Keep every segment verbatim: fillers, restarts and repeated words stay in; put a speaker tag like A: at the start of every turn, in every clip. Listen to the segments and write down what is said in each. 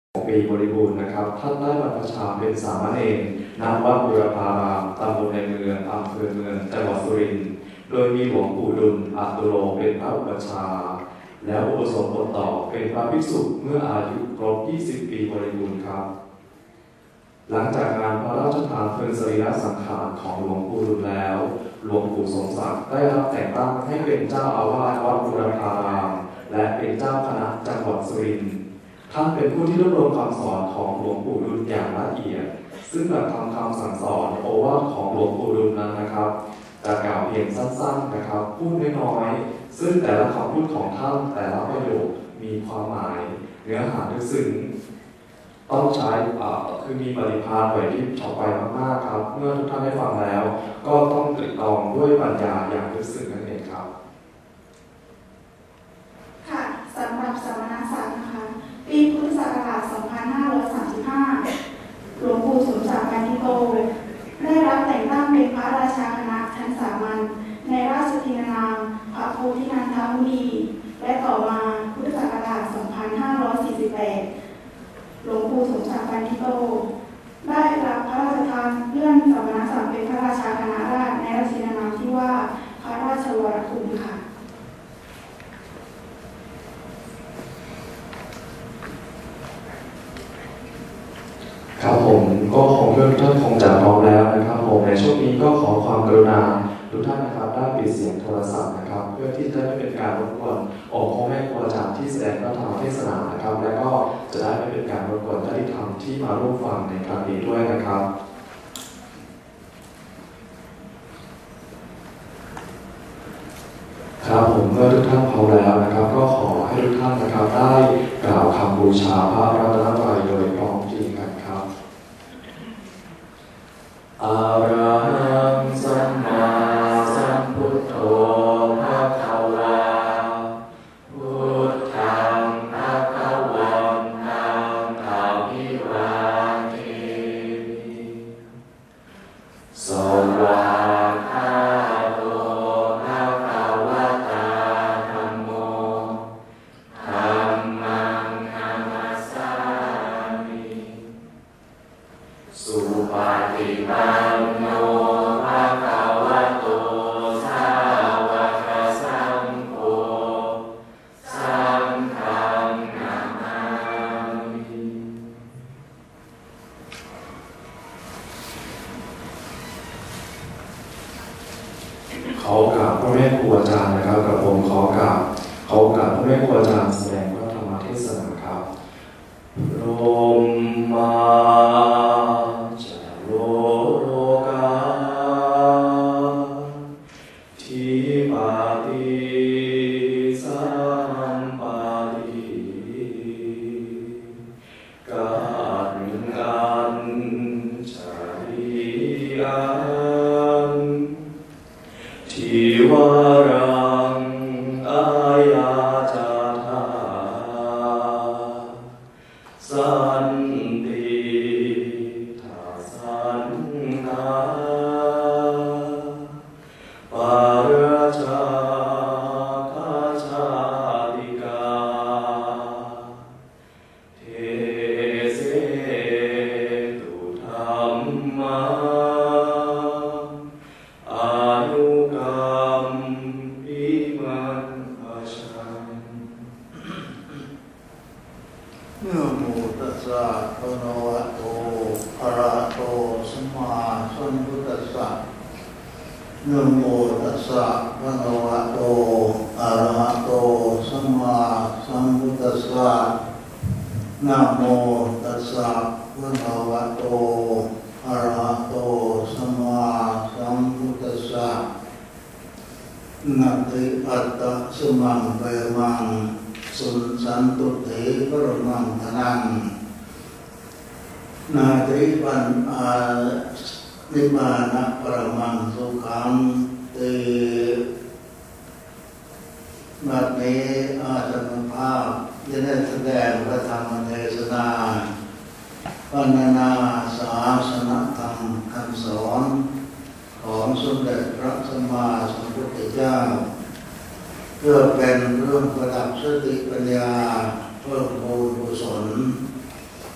A: ปีบริบูรณ์นะครับท่านได้บรรพชาเป็นสามเณรณวัดบุรพารามตำบลในเมืองอำเภอเมืองจังหวัดสุรินทร์โดยมีหลวงปู่ดุลอัตุโลเป็นพระอุปชาแล้วอุปสมบทต่อเป็นพระภิกษุเมื่ออายุครบยี่สิบปีบริบูรณ์ครับหลังจากงานพระราชทานเพลิงสรีระสังขารของหลวงปู่ดุลแล้วหลวงปู่สมศักดิ์ได้รับแต่งตั้งให้เป็นเจ้าอาวาสวัดบุรพารามและเป็นเจ้าคณะจังหวัดสุรินทร์ท่านเป็นผู้ที่รวบรวมคำสอนของหลวงปู่ดุลอย่างละเอียดซึ่งหลักธรรมคำสั่งสอนโอวาทของหลวงปู่ดุลนั้นนะครับจะกล่าวเพียงสั้นๆนะครับพูดน้อยๆซึ่งแต่ละคำพูดของท่านแต่ละประโยคมีความหมายเนื้อหาลึกซึ้งต้องใช้คือมีปริภาณไหวพริบออกไปมากๆครับเมื่อทุกท่านได้ฟังแล้วก็ต้องตรึกตรองด้วยปัญญาอย่างลึกซึ้งนั่นเองครับ
B: ค่ะสำหรับสมณศักดิ์นะคะปีพุทธศักราช สองพันห้าร้อยสามสิบห้า หลวงปู่สมศักดิ์ปานิโตได้รับแต่งตั้งเป็นพระราชาคณะชั้นสามัญในราชทินานามพระโพธินันทมุนีและต่อมาพุทธศักราช สองพันห้าร้อยสี่สิบแปด หลวงปู่สมศักดิ์ปานิโตได้รับพระราชทานเลื่อนสมณศักดิ์เป็นพระราชาคณะราษฎรในราชทินานามที่ว่าพระราชวรคุณค่ะ
A: ครับผมก็คงเพื่อนท่านคงจะพร้อมแล้วนะครับผมในช่วงนี้ก็ขอความกรุณาทุกท่านนะครับได้ปิดเสียงโทรศัพท์นะครับเพื่อที่จะไม่เป็นการรบกวนองค์พ่อแม่ครูอาจารย์ที่แสดงพระธรรมเทศนานะครับและก็จะได้ไม่เป็นการรบกวนญาติธรรมที่มาร่วมฟังในครั้งนี้ด้วยนะครับครับผมเมื่อทุกท่านพร้อมแล้วนะครับก็ขอให้ทุกท่านนะครับได้กล่าวคำบูชาพระรัตนตรัยโดยพร้อมจริงกันครับอะระหังสัมมาสัมพุทโธภะคะวาพุทธังภะคะวันตังอะภิวาเทมิสวากขาโตภะคะวะตาธัมโมธัมมังนัมมัสสามิสุปฏิปันโนภะคะวะโตสาวกสังโฆสังฆังนามามิขอโอกาสพ่อแม่ครูอาจารย์นะครับกับผมขอโอกาสขอโอกาสพ่อแม่ครูอาจารย์แสดงพระธรรมเทศนาครับโรมาโลกาทิปาติสัมปาติกันกันจาริยันทิวารังอายาจาธาสันติทาสันตาปาราชาคาชาติกาเทเสตุธรรมาอนุกรรมปิมันภาชัน
C: นะโมตัสสะภะคะวะโตอะระหะโตสัมมาสัมพุทธัสสะนะโมตัสสะภะคะวะโตอะระหะโตสัมมาสัมพุทธัสสะนะโมตัสสะภะคะวะโตอะระหะโตสัมมาสัมพุทธัสสะนะติอัตตะสุมังเวมังสุสันตุเถปรมังธนังนาติปันอานิบานะปรมังสุขังเตบัดนี้อาตมาภาพจะได้แสดงพระธรรมเทศนาพรรณนาศาสนธรรมคำสอนของสมเด็จพระสัมมาสัมพุทธเจ้า เพื่อเป็นเรื่องประดับสติปัญญาเพิ่มพูนกุศล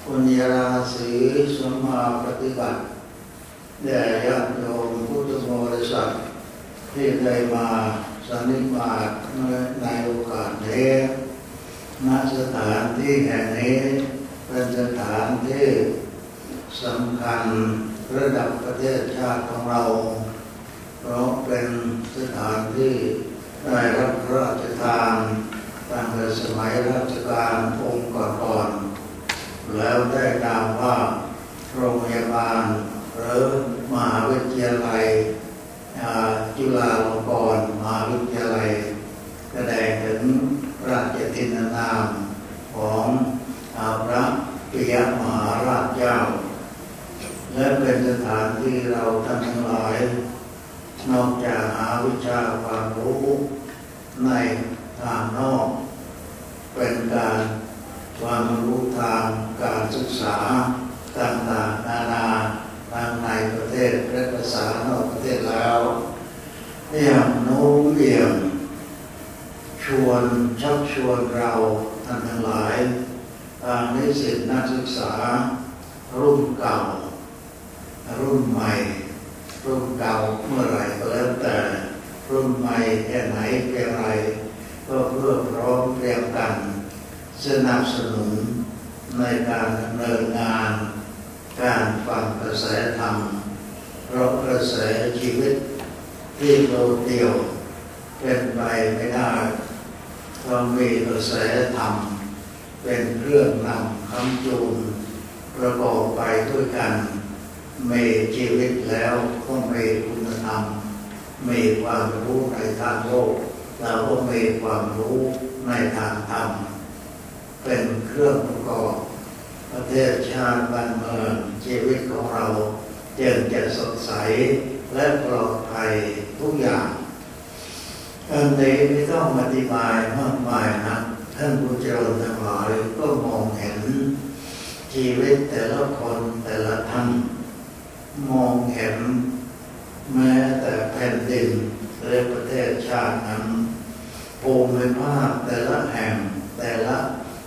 C: ปุญญาราศีสมมาปฏิบัติแด่ญาติโยมพุทธบริษัทที่ได้มาสันนิบาตในโอกาสนี้ณสถานที่แห่งนี้เป็นสถานที่สำคัญระดับประเทศชาติของเราเพราะเป็นสถานที่ได้รับพระราชทานตั้งแต่สมัยรัชกาลองค์ก่อนๆแล้วได้นามว่าโรงพยาบาลหรือมหาวิทยาลัยจุฬาลงกรณ์มหาวิทยาลัยแสดงถึงราชทินนามของพระปิยมหาราชเจ้าและเป็นสถานที่เราท่านทั้งหลายนอกจากหาวิชาความรู้ในทางนอกเป็นการความรู้ทางการศึกษาต่างๆนานาทางในประเทศและภาษานอกประเทศแล้วอย่างโน้มเอี่ยมชวนชักชวนเราท่านทั้งหลายทางนิสิตนักศึกษารุ่นเก่ารุ่นใหม่รุ่นเก่าเมื่อไรก็แล้วแต่รุ่นใหม่แค่ไหนเพียงไรก็เพื่อพร้อมเตรียมกันสนับสนุนในการดำเนินงานการฟังกระแสธรรมเพราะกระแสชีวิตที่โดดเดี่ยวเป็นไปไม่ได้ต้องมีกระแสธรรมเป็นเครื่องนำคำจูงประกอบไปด้วยกันมีชีวิตแล้วก็มีคุณธรรมมีความรู้ในทางโลกแล้วก็มีความรู้ในทางธรรมเป็นเครื่องประกอบประเทศชาติบ้านเมืองชีวิตของเราจึงจะสดใสและปลอดภัยทุกอย่างอันนี้ไม่ต้องอธิบายมากมายนะท่านผู้เจริญทั้งหลายก็มองเห็นชีวิตแต่ละคนแต่ละท่านมองเห็นแม้แต่แผ่นดินและประเทศชาตินั้นภูมิภาคแต่ละแห่งแต่ละ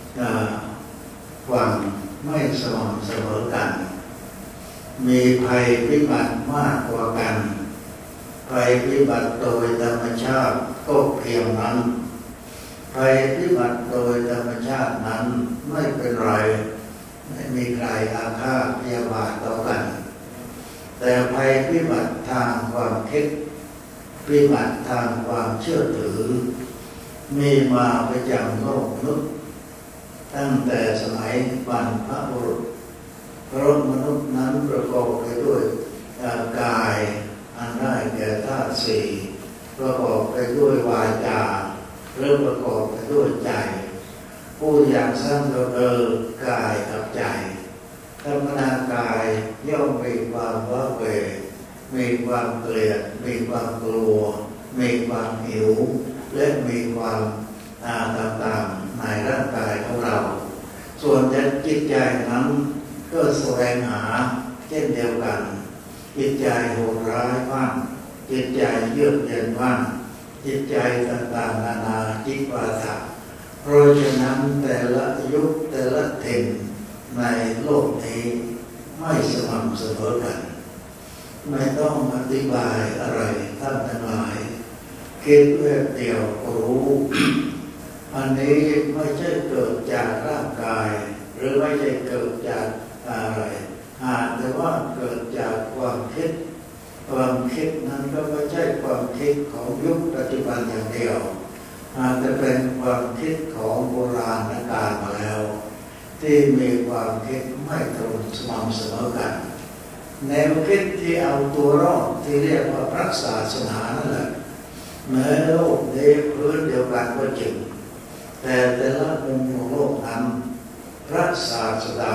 C: ฝั่งไม่สม่ำเสมอกันมีภัยพิบัติมากกว่ากันภัยพิบัติโดยธรรมชาติก็เพียงนั้นภัยพิบัติโดยธรรมชาตินั้นไม่เป็นไรไม่มีใครอาฆาตพยาบาทต่อกันแต่ภัยพิบัติทางความคิดพิบัติทางความเชื่อถือมีมาประจำโลกมนุษย์ตั้งแต่สมัยบรรพบุรุษเพราะมนุษย์นั้นประกอบไปด้วยกายอันได้แก่ธาตุสี่ประกอบไปด้วยวาจาหรือประกอบไปด้วยใจผู้อย่างสร้างเราเดินกายกับใจธรรมดากายย่อมมีความว้าเหวมีความเกลียดมีความกลัวมีความหิวและมีความต่างๆในร่างกายของเราส่วนจิตใจนั้นก็แสวงหาเช่นเดียวกันจิตใจโหดร้ายบ้างจิตใจเยือกเย็นบ้างจิตใจต่างๆนานาจิตวาทะเพราะฉะนั้นแต่ละยุคแต่ละถิ่นในโลกนี้ไม่สม่ำเสมอกันไม่ต้องอธิบายอะไรท่านทั้งหลายคิดแวบเดียวก็รู้ อันนี้ไม่ใช่เกิดจากร่างกายหรือไม่ใช่เกิดจากอะไรหากแต่ว่าเกิดจากความคิดความคิดนั้นก็ไม่ใช่ความคิดของยุคปัจจุบันอย่างเดียวหากจะเป็นความคิดของโบราณกาลมาแล้วที่มีความคิดไม่ตรงสม่ำเสมอกันแนวคิดที่เอาตัวรอดที่เรียกว่าพระศาสนานั่นแหละแม้โลกนี้พื้นเดียวกันก็จริงแต่แต่ละมุมของโลกนั้นพระศาสดา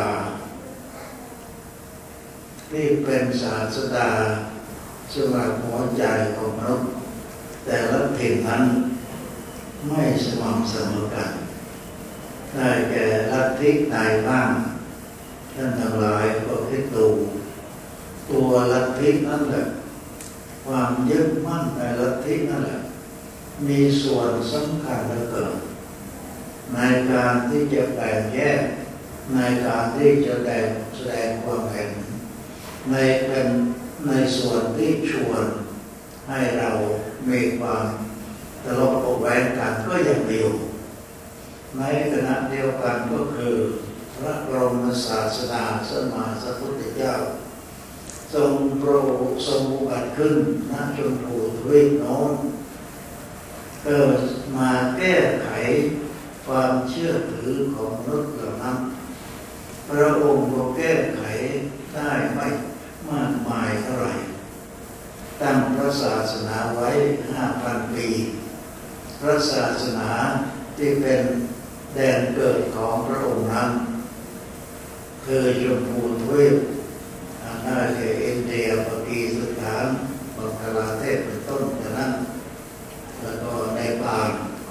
C: ที่เป็นศาสดาสำหรับหัวใจของมนุษย์แต่ละถิ่นนั้นไม่สม่ำเสมอกันได้แก่ลัทธิใดบ้างท่านทั้งหลายก็คิดดูตัวลัทธินั่นแหละความยึดมั่นในลัทธินั่นแหละมีส่วนสำคัญเหลือเกินในการที่จะแบ่งแยกในการที่จะแสดงแสดงความเห็นในเป็นในส่วนที่ชวนให้เรามีความทะเลาะเบาะแว้งกันก็ยังมีอยู่ในขณะเดียวกันก็คือพระบรมศาสดาสมมาสัพพุทธเจ้าทรงโปรดทรงอุบัติขึ้นณชมพูทวีปโน้นเกิดมาแก้ไขความเชื่อถือของมนุษย์เหล่านั้นพระองค์ก็แก้ไขได้ไม่มากมายเท่าไหร่ตั้งพระศาสนาไว้ห้าพันปีพระศาสนาที่เป็นแดนเกิดของพระองค์นั้นคือชมพูทวีปน่าจะอินเดียปากีสถานบังกลาเทศเป็นต้นจากนั้นแล้วก็ในปาน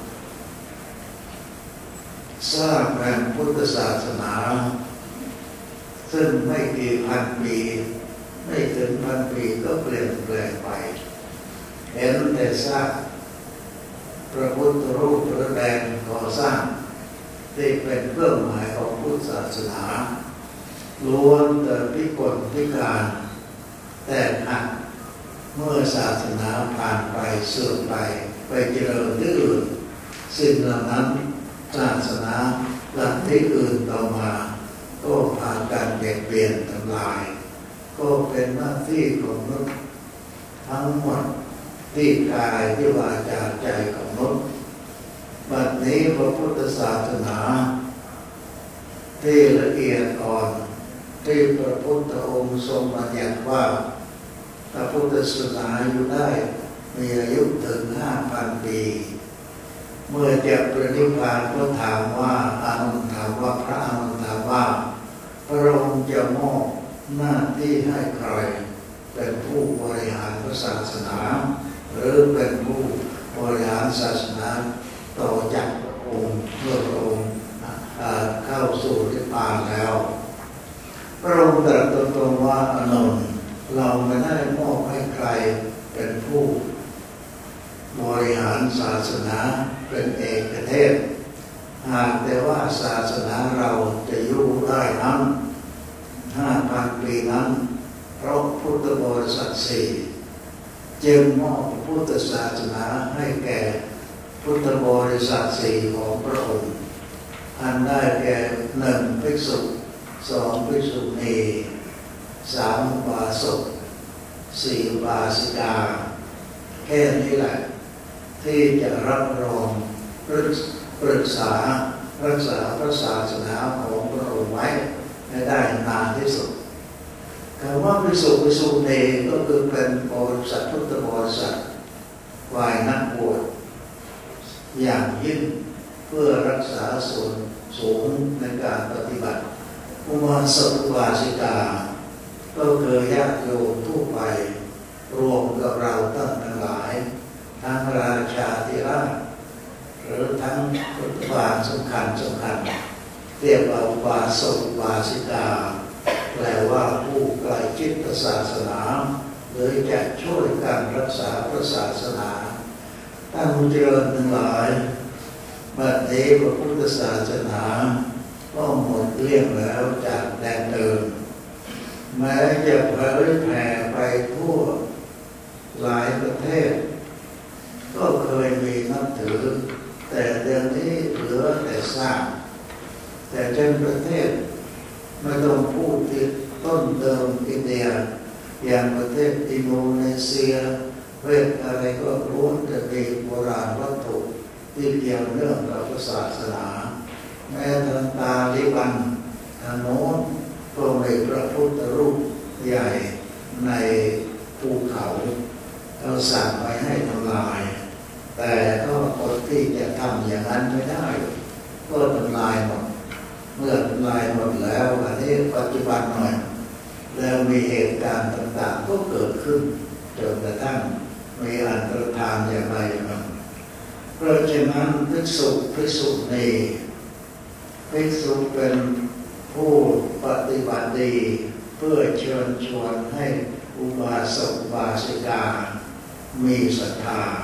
C: สร้างแผ่นพุทธศาสนาซึ่งไม่กี่พันปีไม่ถึงพันปีก็เปลี่ยนแปลงไปเห็นแต่สร้างพระพุทธรูปพระแดงก่อสร้างที่เป็นเครื่องหมายของพุทธศาสนาล้วนแต่พิกลพิการแต่หักเมื่อศาสนาผ่านไปเสื่อมไปไปเจริญที่อื่นสิ่งเหล่านั้นศาสนาหลักที่อื่นต่อมาก็ผ่านการเปลี่ยนเปลี่ยนทำลายก็เป็นหน้าที่ของมนุษย์ทั้งหมดที่กายที่วาจาใจของมนุษย์บัดนี้พระพุทธศาสนาที่ละเอียดอ่อนที่พระพุทธองค์ทรงบัญญัติว่าพระพุทธศาสนาอยู่ได้มีอายุถึงห้าพันปีเมื่อจะประนิพพานก็ถามว่าอานนท์ถามว่าพระอานนท์ถามว่าพระองค์จะมอบหน้าที่ให้ใครเป็นผู้บริหารพระศาสนาหรือเป็นผู้บริหารศาสนาต่อจากพระองค์เมื่อพระองค์เข้าสู่นิพพานแล้วพระองค์ตรัสตรงๆว่าอานนท์เราไม่ได้มอบให้ใครเป็นผู้บริหารศาสนาเป็นเอกเทศหากแต่ว่าศาสนาเราจะอยู่ได้นั้นห้าพันปีนั้นเพราะพุทธบริษัทสี่จึงมอบพุทธศาสนาให้แก่พุทธบริษัทสี่ของพระองค์อันได้แก่หนึ่งภิกษุสองภิกษุณีสามอุบาสกสี่อุบาสิกาแค่นี้แหละที่จะรับรองปรึกษารักษาพระศาสนาของพระองค์ไว้ให้ได้นานที่สุดคำว่าภิกษุภิกษุณีก็คือเป็นบริษัทพุทธบริษัทฝ่ายนักบวชอย่างยิ่งเพื่อรักษาส่วนสูงในการปฏิบัติอุบาสกอุบาสิกาก็คือญาติโยมทั่วไปรวมกับเราท่านทั้งหลายทั้งราชาธิราชหรือทั้งพุทธบาทสำคัญสำคัญเรียกว่าอุบาสกอุบาสิกาแปลว่าผู้ใกล้ชิดศาสนาหรือจะช่วยกันรักษาพระศาสนาท่านผู้เจริญทั้งหลายบัดนี้พระพุทธศาสนาก็หมดเกลี้ยงแล้วจากแดนเดิมแม้จะเผยแผ่ไปทั่วหลายประเทศก็เคยมีนับถือแต่เดี๋ยวนี้เหลือแต่สร้างแต่เช่นประเทศไม่ต้องพูดที่ต้นเดิมอินเดียอย่างประเทศอินโดนีเซียเวทอะไรก็ล้วนแต่มีโบราณวัตถุที่เกี่ยวเนื่องกับศาสนาแม้ทางตาลิบันทางโน้นก็มีพระพุทธรูปใหญ่ในภูเขาเราสั่งไว้ให้ทำลายแต่ก็คนที่จะทำอย่างนั้นไม่ได้ก็ทำลายหมดเมื่อทำลายหมดแล้วอันนี้ปัจจุบันหน่อยแล้วมีเหตุการณ์ต่างๆก็เกิดขึ้นจนกระทั่งมีอันตรธานอย่างไรมันเพราะฉะนั้นภิกษุภิกษุณีภิกษุเป็นผู้ปฏิบัติดีเพื่อเชิญชวนให้อุบาสกอุบาสิกามีศรัทธา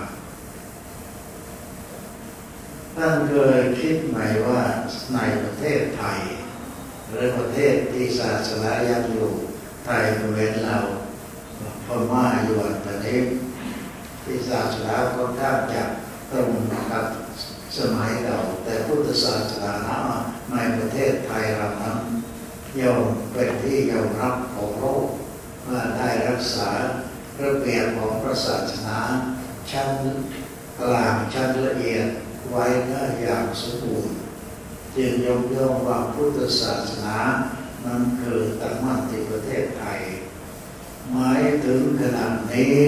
C: ท่านเคยคิดไหมว่าในประเทศไทยหรือประเทศที่ศาสนายังอยู่ไทยเว้นเราพม่าอยู่ตอนนี้ที่ศาสนาค่อนข้างจะตรงกับสมัยเก่าแต่พุทธศาสนาในประเทศไทยเรานั้นย่อมเป็นที่ยอมรับของโลกว่าได้รักษาระเบียบของพระศาสนาชั้นกลางชั้นละเอียดไว้ได้อย่างสมบูรณ์จึงยกย่องว่าพุทธศาสนานั้นคือตั้งมั่นที่ประเทศไทยหมายถึงขนาดนี้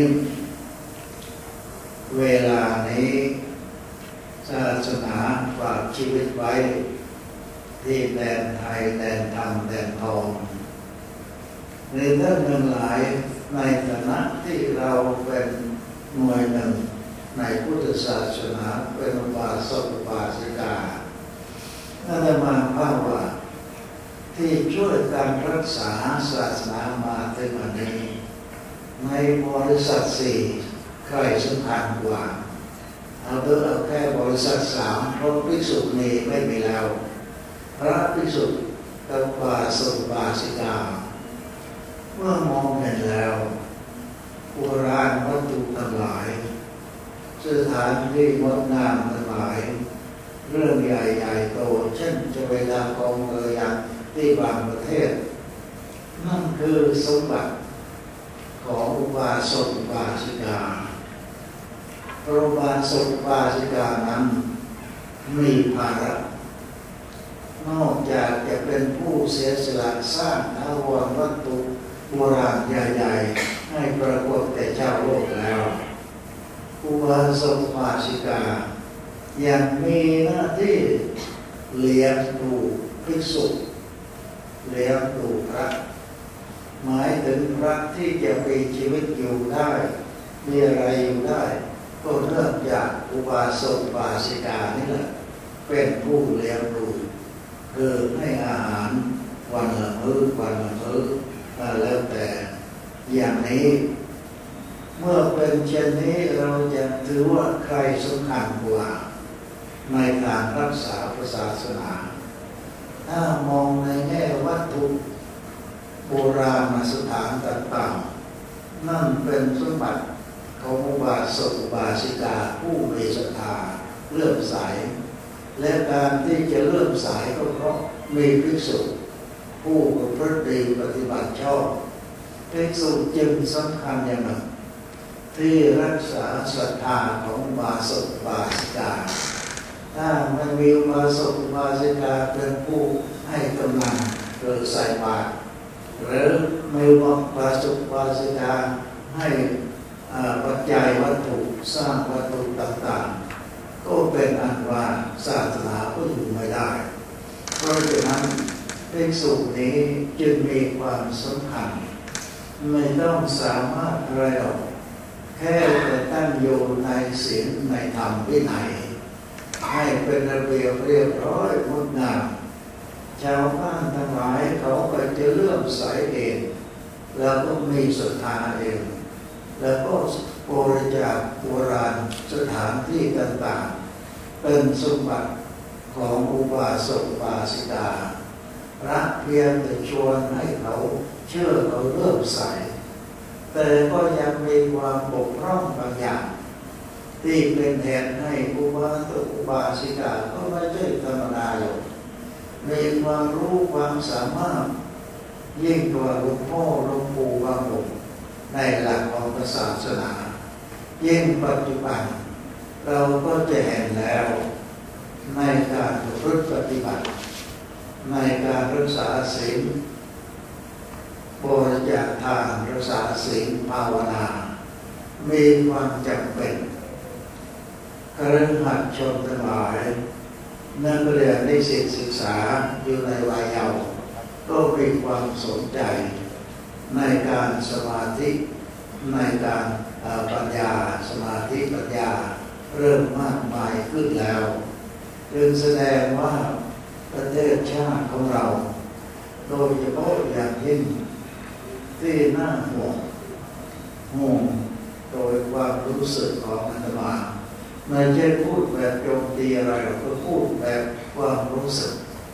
C: เวลานี้ศาสนาฝากชีวิตไว้ที่แดนไทยแดนธรรมแดนทองในท่านทั้งหลายในฐานะที่เราเป็นหน่วยหนึ่งในพุทธศาสนาเป็นอุบาสกอุบาสิกาอาตมาภาพว่าที่ช่วยการรักษาศาสนามาถึงวันนี้ในบริษัทสี่ใครสำคัญกว่าเอาเถอะเอาแค่บริษัทสามเพราะภิกษุณีไม่มีแล้วพระภิกษุกับบาสกบาสิกาเมื่อมองเห็นแล้วโบราณวัตถุทั้งหลายสถานที่งดงามทั้งหลายเรื่องใหญ่ๆโตเช่นจะเวลากองเรือยักษ์ที่บางประเทศนั่นคือสมบัติของอุบาสกอุบาสิกาอุบาสกอุบาสิกานั้นมีภาระนอกจากจะเป็นผู้เสียสละสร้างอาวรณ์วัตถุโบราณใหญ่ๆให้ปรากฏแก่เจ้าโลกแล้วอุบาสกอุบาสิกายังมีหน้าที่เลี้ยงดูภิกษุเลี้ยงดูพระหมายถึงพระที่จะมีชีวิตอยู่ได้มีอะไรอยู่ได้ก็เนื่องจากอุบาสกอุบาสิกานี่แหละเป็นผู้เลี้ยงดูคือให้อาหารวันละมื้อวันละมื้อแล้วแต่อย่างนี้เมื่อเป็นเช่นนี้เราจะถือว่าใครสำคัญกว่าในการรักษาศาสนาถ้ามองในแง่วัตถุโบราณสถานต่างๆนั่นเป็นสมบัติของอุบาสกอุบาสิกาผู้มีศรัทธาเลื่อมใสและการที่จะเลื่อมใสก็เพราะมีภิกษุผู้ประพฤติดีปฏิบัติชอบภิกษุจึงสำคัญอย่างหนึ่งที่รักษาศรัทธาของอุบาสกอุบาสิกาถ้าไม่มีอุบาสกอุบาสิกาเป็นผู้ให้กำลังหรือใส่บาตรหรือมีอุบาสกอุบาสิกาให้ปัจจัยวัตถุสร้างวัตถุต่างๆก็เป็นอันว่าศาสนาก็อยู่ไม่ได้เพราะฉะนั้นภิกษุนี้จึงมีความสำคัญไม่ต้องสามารถอะไรหรอกแค่แต่ตั้งอยู่ในศีลในธรรมวินัยให้เป็นระเบียบเรียบร้อยงดงามชาวบ้านทั้งหลายเขาก็จะเลื่อมใสเองแล้วก็มีศรัทธาเองแล้วก็บริจาคโบราณสถานที่ต่างๆเป็นสมบัติของอุบาสกอุบาสิกาพระเพียงแต่ชวนให้เขาเชื่อเขาเลื่อมใสแต่ก็ยังมีความบกพร่องบางอย่างที่เป็นเหตุให้อุบาสกอุบาสิกาก็ไม่ใช่ธรรมดาหรอกมีความรู้ความสามารถยิ่งกว่าหลวงพ่อหลวงปู่บางองค์ในหลักของศาสนายิ่งปัจจุบันเราก็จะเห็นแล้วในการประพฤติปฏิบัติในการรักษาศีลบริจาคทานรักษาศีลภาวนามีความจำเป็นคฤหัสถ์ชนทั้งหลายนักเรียนนิสิตศึกษาอยู่ในวัยเยาว์ก็มีความสนใจในการสมาธิในการปัญญาสมาธิปัญญาเริ่มมากมายขึ้นแล้วจึงแสดงว่าประเทศชาติของเราโดยเฉพาะอย่างยิ่งที่น่าห่วงห่วงโดยความรู้สึกของอาตมาไม่ใช่พูดแบบโจมตีอะไรหรอกก็พูดแบบความรู้สึก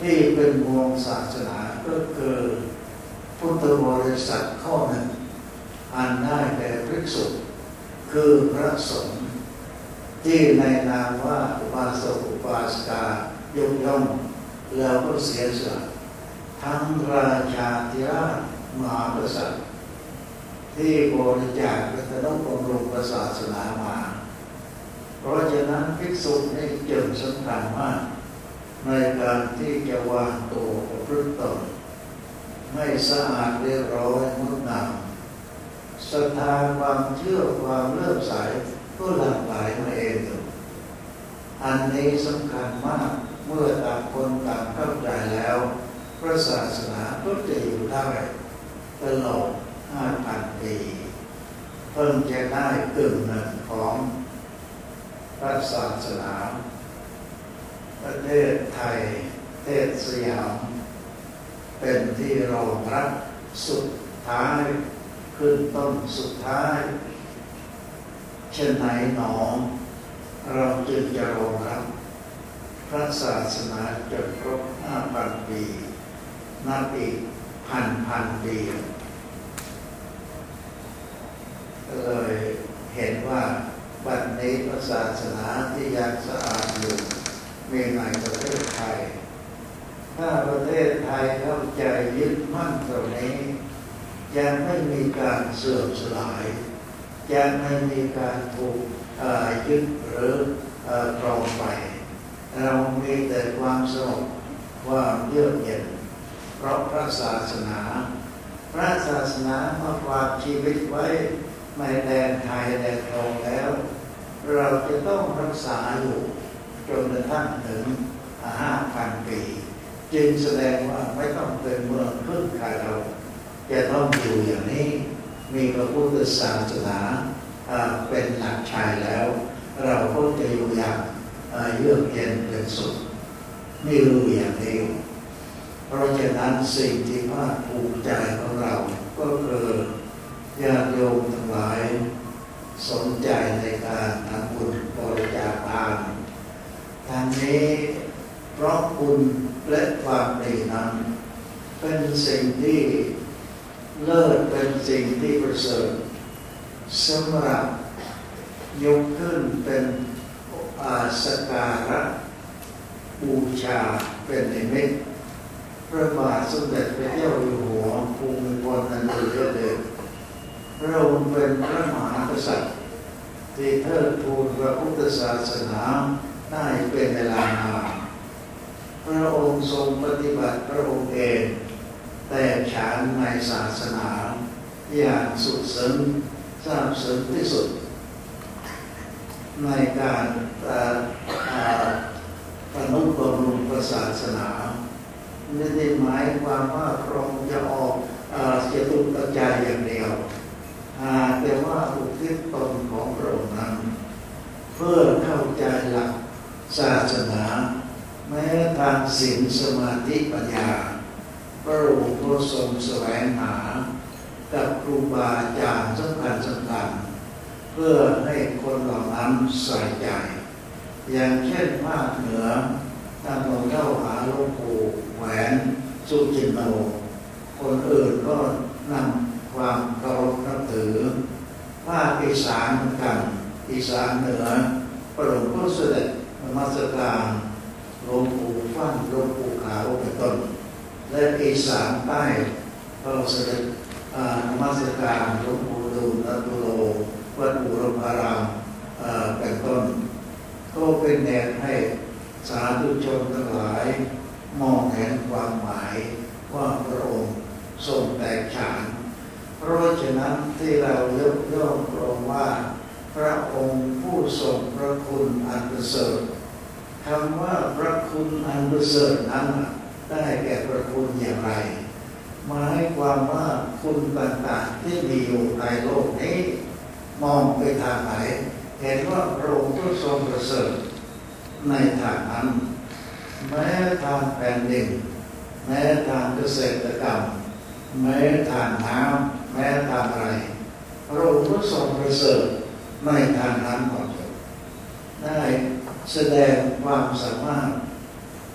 C: ที่เป็นวงศาสนาก็คือพุทธบริษัทข้อหนึ่งอันได้แก่ภิกษุคือพระสงฆ์ที่ในนามว่าอุบาสกอุบาสิกายกย่องแล้วก็เสียสละทั้งราชาธิราชมหากษัตริย์ที่บริจาคและทนุบำรุงศาสนามาเพราะฉะนั้นภิกษุนี่จึงสำคัญมากในการที่จะวางตัวประพฤติตนให้สะอาดเรียบร้อยงดงามศรัทธาความเชื่อความเลื่อมใสก็หลั่งไหลมาเองอยู่อันนี้สำคัญมากเมื่อต่างคนต่างเข้าใจแล้วพระศาสนาก็จะอยู่ได้ตลอดห้าพันปีเพิ่งจะได้กึ่งหนึ่งของพระศาสนาประเทศไทยประเทศสยามเป็นที่รองรับสุดท้ายขึ้นต้นสุดท้ายเช่นไหนหนอเราจึงจะรองรับพระศาสนาจนครบห้าพันปีนับอีกพันพันปีเลยเห็นว่าบัดนี้พระศาสนาที่ยังสะอาดอยู่มีในประเทศไทยถ้าประเทศไทยเข้าใจยึดมั่นตรงนี้ยังไม่มีการเสื่อมสลายยังไม่มีการถูกยึดหรือครองไปเรามีแต่ความสงบความเยือกเย็นเพราะพระศาสนาพระศาสนามาฝากชีวิตไว้ในแดนไทยแดนทองแล้วเราจะต้องรักษาอยู่จนกระทั่งถึงห้าพันปีจึงแสดงว่าไม่ต้องเป็นเมืองขึ้นใครเราจะต้องอยู่อย่างนี้มีพระพุทธศาสนาเป็นหลักชัยแล้วเราก็จะอยู่อย่างเยือกเย็นเป็นสุขไม่รู้อย่างเดียวเพราะฉะนั้นสิ่งที่ภาคภูมิใจของเราก็คือญาติโยมทั้งหลายสนใจในการทำบุญบริจาคทานทางนี้เพราะบุญและความดีนั้นเป็นสิ่งที่เลิศเป็นสิ่งที่ประเสริฐสำหรับยกขึ้นเป็นอาสักการะบูชาเป็นนิมิตพระบาทสมเด็จพระเจ้าอยู่หัวภูมิพลอดุลยเดชพระองค์เป็นพระมหากษัตริย์ที่เทิดทูนพระพุทธศาสนาได้เป็นเวลานานพระองค์ทรงปฏิบัติพระองค์เองแต่ฉันในศาสนาอย่างสุดซึ้งซาบซึ้งที่สุดในการปนุบำรุงศาสนาไม่ได้หมายความว่าพระองค์จะออกเจตุปัจจัยอย่างเดียวแต่ว่าอุทิศตนของพระองค์นั้นเพื่อเข้าใจหลักศาสนาแม้ทางศีลสมาธิปัญญาพระองค์ก็ทรงแสวงหากับครูบาอาจารย์สำคัญสำคัญเพื่อให้คนเหล่านั้นใส่ใจอย่างเช่นภาคเหนือท่านลงเข้าหาหลวงปู่แหวนสุจินโนคนอื่นก็นำความเคารพนับถือภาคอีสานเหมือนกันอีสานเหนือพระองค์ก็เสด็จนมัสการหลวงปู่ฟั่นหลวงปู่ขาวเป็นต้นและอีสานใต้ก็เสด็จนมัสการหลวงปู่ดูลอัตุโลวัดบุรพารามเป็นต้นก็เป็นแนวให้สาธุชนทั้งหลายมองเห็นความหมายว่าพระองค์ทรงแตกฉานเพราะฉะนั้นที่เรายกย่องพระองค์ว่าพระองค์ผู้ทรงพระคุณอันประเสริฐคำว่าพระคุณอันประเสริฐนั้นได้แก่พระคุณอย่างไรหมายความว่าคุณต่างๆที่มีอยู่ในโลกนี้มองไปทางไหนเห็นว่าพระองค์ก็ทรงประเสริฐในทางนั้นแม้ทางแผ่นดินแม้ทางเกษตรกรรมแม้ทางน้ำแม้ทางอะไรพระองค์ก็ทรงประเสริฐในทางนั้นหมดได้แสดงความสามารถใ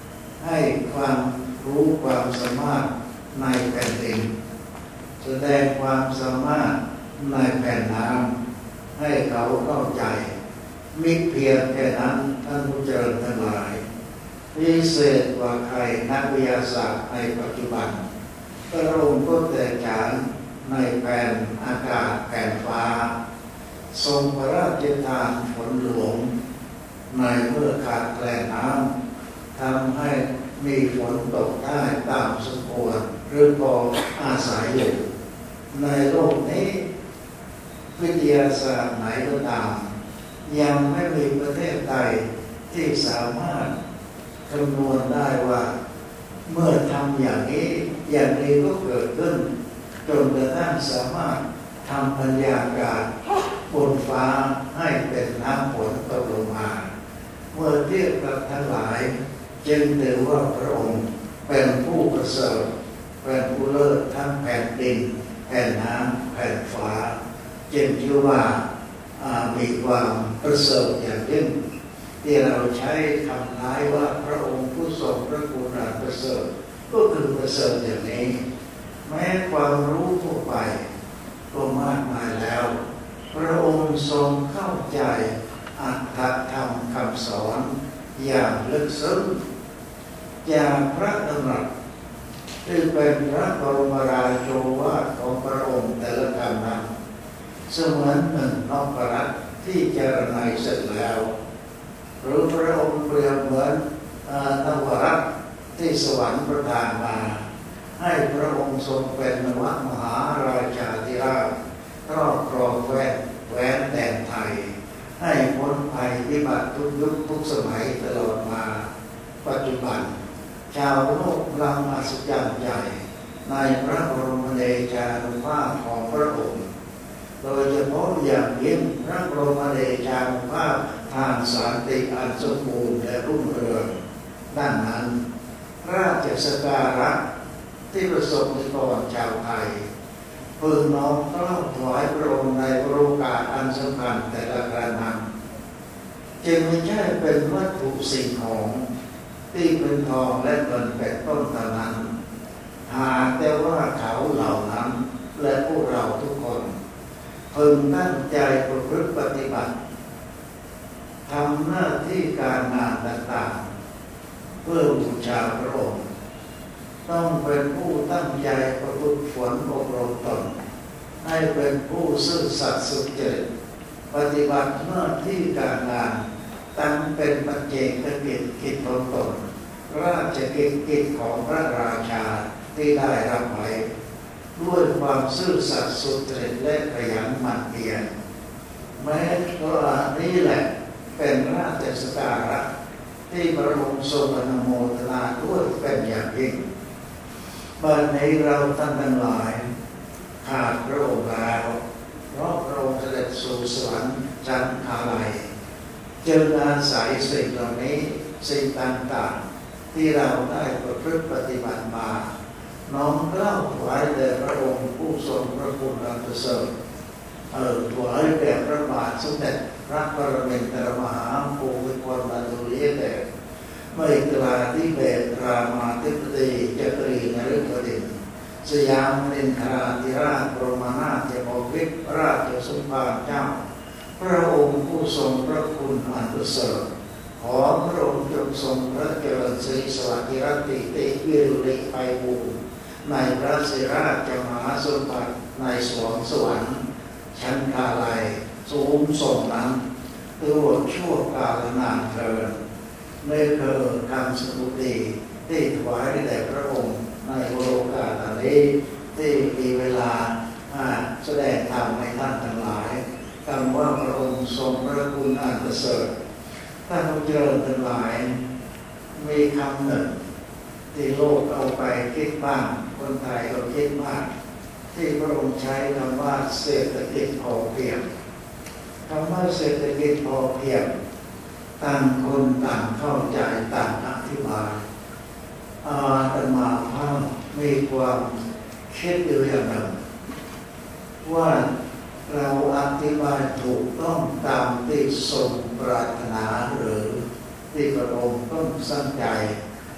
C: ให้ความรู้ความสามารถในแผ่นดินแสดงความสามารถในแผ่นน้ำให้เขาเข้าใจมิเพียงแค่นั้นท่านผู้เจริญทั้งหลายพิเศษกว่าใครนักวิทยาศาสตร์ในปัจจุบันพระองค์ก็แต่ฉานในแผ่นอากาศแผ่นฟ้าทรงพระราชทานฝนหลวงในเมื่อขาดแคลนน้ำทำให้มีฝนตกได้ตามสมควรหรือพออาศัยอยู่ในโลกนี้วิทยาศาสตร์ไหนก็ตามยังไม่มีประเทศใดที่สามารถคำนวณได้ว่าเมื่อทำอย่างนี้อย่างนี้ก็เกิดขึ้นจนกระทั่งสามารถทำบรรยากาศบนฟ้าให้เป็นน้ำฝนตกลงมาเมื่อเทียบกับทั้งหลายจึงถือว่าพระองค์เป็นผู้ประเสริฐเป็นผู้เลิศทั้งแผ่นดินแผ่นน้ำแผ่นฟ้าจึงชื่อว่ามีความประเสริฐอย่างยิ่งที่เราใช้คำท้ายว่าพระองค์ผู้ทรงพระคุณอันประเสริฐก็คือประเสริฐอย่างนี้แม้ความรู้ทั่วไปก็มากมายแล้วพระองค์ทรงเข้าใจอัตถธรรมคำสอนอย่างลึกซึ้งจากพระดำรัสที่เป็นพระบรมราโชวาทของพระองค์แต่ละคำนั้นเสมือนหนึ่งนพรัตน์ที่เจรไนเสร็จแล้วหรือพระองค์เปรียบเหมือนนวรัตน์ที่สวรรค์ประทานมาให้พระองค์ทรงเป็นนวมหาราชาธิราชครอบครองแคว้นแคว้นแดนไทยให้พ้นภัยวิบัติทุกยุคทุกสมัยตลอดมาปัจจุบันชาวโลกกำลังอัศจรรย์ใจในพระบรมเดชานุภาพของพระองค์โดยเฉพาะอย่างยิ่งพระบรมเดชานุภาพทางสันติอันสมบูรณ์และรุ่งเรืองดังนั้นราชสักการะที่ประสบนิกรชาวไทยพึงน้อมกล้าวถวายพระองค์ในโอกาสอันสำคัญแต่ละครั้งนั้นจึงไม่ใช่เป็นวัตถุสิ่งของที่เป็นทองและเงินเป็นต้นเท่านั้นหากแต่ว่าเขาเหล่านั้นและพวกเราทุกคนพึงตั้งใจประพฤติปฏิบัติทำหน้าที่การงานต่างๆเพื่อบูชาพระองค์ต้องเป็นผู้ตั้งใจประพฤติฝนอบรมตนให้เป็นผู้ซื่อสัตย์สุจริตปฏิบัติหน้าที่การงานตั้งเป็นปัจเจกกิจกิจของตนราชกิจกิจของพระราชาที่ได้รับไว้ด้วยความซื่อสัตย์สุจริตและขยันหมั่นเพียรแม้ตอนนี้แหละเป็นราชสักการะที่พระองค์ทรงอนุโมทนาด้วยเป็นอย่างยิ่งบัดนี้เราท่านทั้งหลายขาดพระองค์แล้วเพราะพระองค์เสด็จสู่สวรรค์ชั้นคาลัยจึงอาศัยสิ่งเหล่านี้สิ่งต่างๆที่เราได้ประพฤติปฏิบัติมาน้อมเกล้าถวายแด่พระองค์ผู้ทรงพระคุณอันประเสริฐเออถวายแด่พระบาทสมเด็จพระปรมินทรมหาภูมิพลอดุลยเดชไม่ตราธิเบศรามาธิบดีจักรีนฤบดินทร์สยามนินทราธิราชบรมนาถบพิตรราชสมภารเจ้าพระองค์ผู้ทรงพระคุณอันประเสริฐขอพระองค์จงทรงพระเจริญศรีสวัสดิรติติวิรุลิไพบูลย์ในพระศิราชมหาสมบัติในสวงสวรรค์ชั้นคาลัยสูงส่งนั้นตลอดชั่วกาลนานเทินไม่เคยคำสมุติที่ถวายแด่พระองค์ในโอกาสนี้ที่มีเวลาแสดงธรรมให้ท่านทั้งหลายคำว่าพระองค์ทรงพระคุณอันประเสริฐท่านผู้เจริญทั้งหลายมีคำหนึ่งที่โลกเอาไปคิดบ้างคนไทยก็คิดมากที่พระองค์ใช้คำว่าเศรษฐกิจพอเพียงคำว่าเศรษฐกิจพอเพียงต่างคนต่างเข้าใจต่างอธิบายอาตมาภาพมีความคิดอยู่อย่างหนึ่งว่าเราอธิบายถูกต้องตามที่ทรงปรารถนาหรือที่พระองค์ต้องสร้างใจ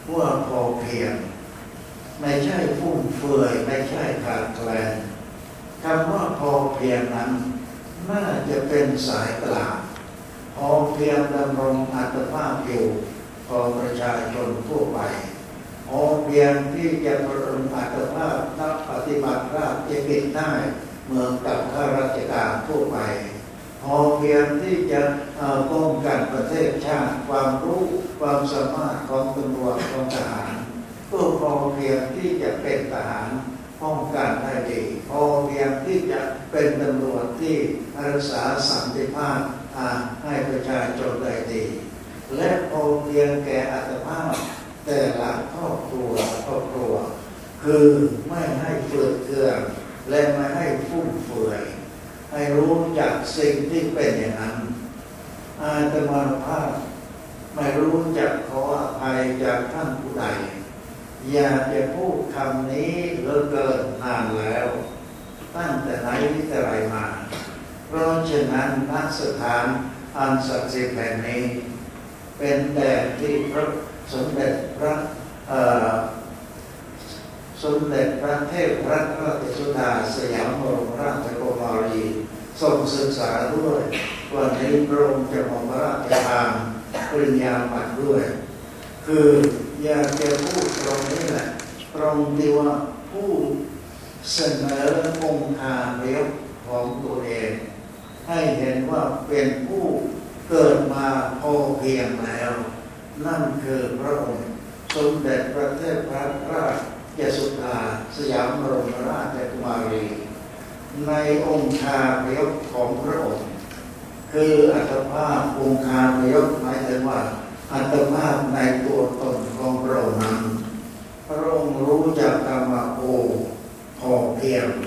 C: ว่าพอเพียงไม่ใช่ฟุ่มเฟือยไม่ใช่ขาดแคลนคำว่าพอเพียงนั้นน่าจะเป็นสายกลางพอเพียงดำรงอัตภาพอยู่พอประชาชนทั่วไปพอเพียงที่จะบำรุงอัตภาพนักปฏิบัติราชกิจได้เหมือนกับข้าราชการทั่วไปพอเพียงที่จะป้องกันประเทศชาติความรู้ความสามารถของตำรวจของทหารก็พอเพียงที่จะเป็นทหารป้องกันได้ดีพอเพียงที่จะเป็นตำรวจที่รักษาสันติภาพให้ประชาชนได้ดีและพอเพียงแก่อัตภาพแต่ละครอบครัวครอบครัวคือไม่ให้เฟื่องเฟือยและไม่ให้ฟุ่มเฟือยให้รู้จักสิ่งที่เป็นอย่างนั้นอาตมาภาพไม่รู้จักขออภัยจากท่านผู้ใดอยากจะพูดคำนี้เหลือเกินนานแล้วตั้งแต่ไหนแต่ไรมาเพราะฉะนั้นณสถานอันศักดิ์สิทธิ์แห่งนี้เป็นแดนที่พระสมเด็จพระสมเด็จพระเทพรัตนราชสุดาสยามบรมราชกุมารีทรงศึกษาด้วยวันนี้พระองค์จะมอบพระราชทานปริญญาบัตรด้วยคืออยากจะพูดตรงนี้แหละตรงที่ว่าผู้เสนอองค์อาเรียบของตัวเองให้เห็นว่าเป็นผู้เกิดมาพอเพียงแล้วนั่นคือพระองค์สมเด็จพระเทพรัตนราชสุดาสยามบรมราชกุมารีในองค์อาเรียบของพระองค์คืออัตภาพองค์อาเรียบหมายถึงว่าอัตภาพในตัวตนของพระองค์นั้นพระองค์รู้จักคำว่าโอพอเพียง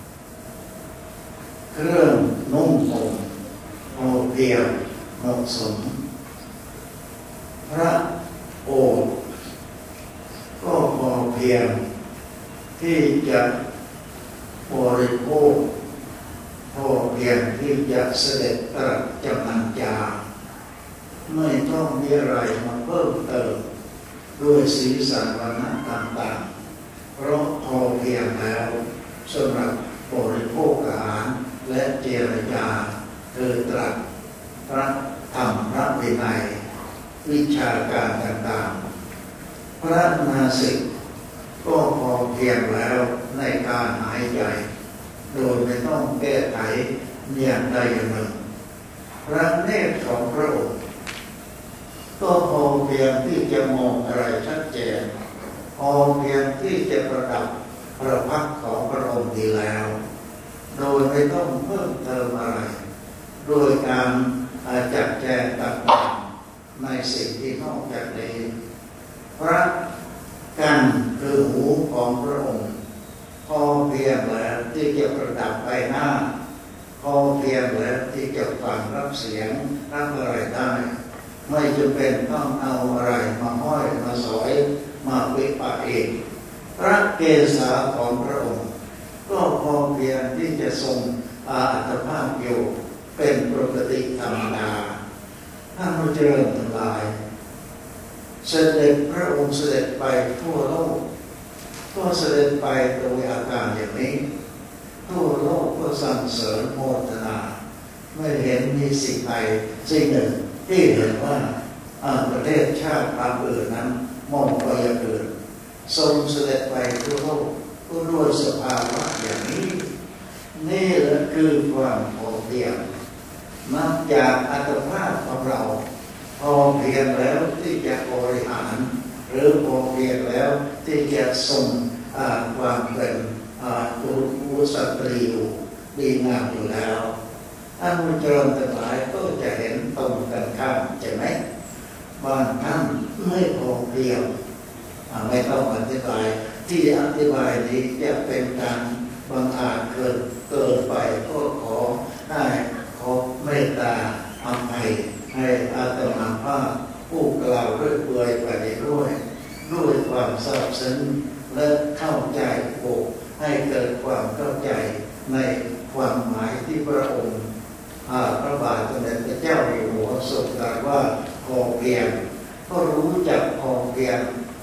C: เครื่องนุ่งห่มพอเพียงเหมาะสมพระโอษฐ์ก็พอเพียงที่จะบริโภคพอเพียงที่จะเสด็จตรัสจำนำจาไม่ต้องมีอะไรมาเพิ่มเติมด้วยสีสันวรรณะต่างๆเพราะพอเพียงแล้วสำหรับบริโภคอาหารและเจรจาคือตรัสพระธรรมพระวินัยวิชาการต่างๆพระนาสิกก็พอเพียงแล้วในการหายใจโดยไม่ต้องแก้ไขอย่างใดอย่างหนึ่งพระเนตรของพระองค์ก็พอเพียงที่จะมองอะไรชัดเจนพอเพียงที่จะประดับพระพักตร์ของพระองค์ดีแล้วโดยไม่ต้องเพิ่มเติมอะไรโดยการจัดแจงต่างๆในสิ่งที่นอกจากนี้พระกันคือหูของพระองค์พอเพียงแล้วที่จะประดับใบหน้าพอเพียงแล้วที่จะฟังรับเสียงรับอะไรได้ไม่จำเป็นต้องเอาอะไรมาห้อยมาสอยมาปิดปากเองพระเกศาของพระองค์ก็พอเพียงที่จะทรงอัตภาพอยู่เป็นปกติธรรมดาท่านผู้เจริญทั้งหลายเสด็จพระองค์เสด็จไปทั่วโลกก็เสด็จไปโดยอาการอย่างนี้ทั่วโลกก็สรรเสริญโมทนาไม่เห็นมีสิ่งใดสิ่งหนึ่งที่เห็นว่าประเทศชาติบางอื่นนั้นมองไปอย่างอื่นทรงเสด็จไปทั่วโลกก็ด้วยสภาวะอย่างนี้นี่แหละคือความพอเพียงนับจากอัตภาพของเราพอเพียงแล้วที่จะบริหารหรือพอเพียงแล้วที่จะทรงความเป็นกุลสตรีอยู่ดีงามอยู่แล้วท่านผู้เจริญทั้งหลายก็จะเห็นตรงกันข้ามใช่ไหมบางท่านไม่พอเพียงไม่ต้องอธิบายที่อธิบายนี้จะเป็นการบังอาจเกินเกินไปก็ขอได้ขอเมตตาอภัยให้อาตมาภาพผู้กล่าวเรื่อยเปื่อยไปด้วยด้วยความซาบซึ้งและเข้าใจโอ้ให้เกิดความเข้าใจในความหมายที่พระองค์พระบาทสมเด็จพระเจ้าอยู่หัวทรงตรัสว่าพอเพียงก็รู้จักพอเพียง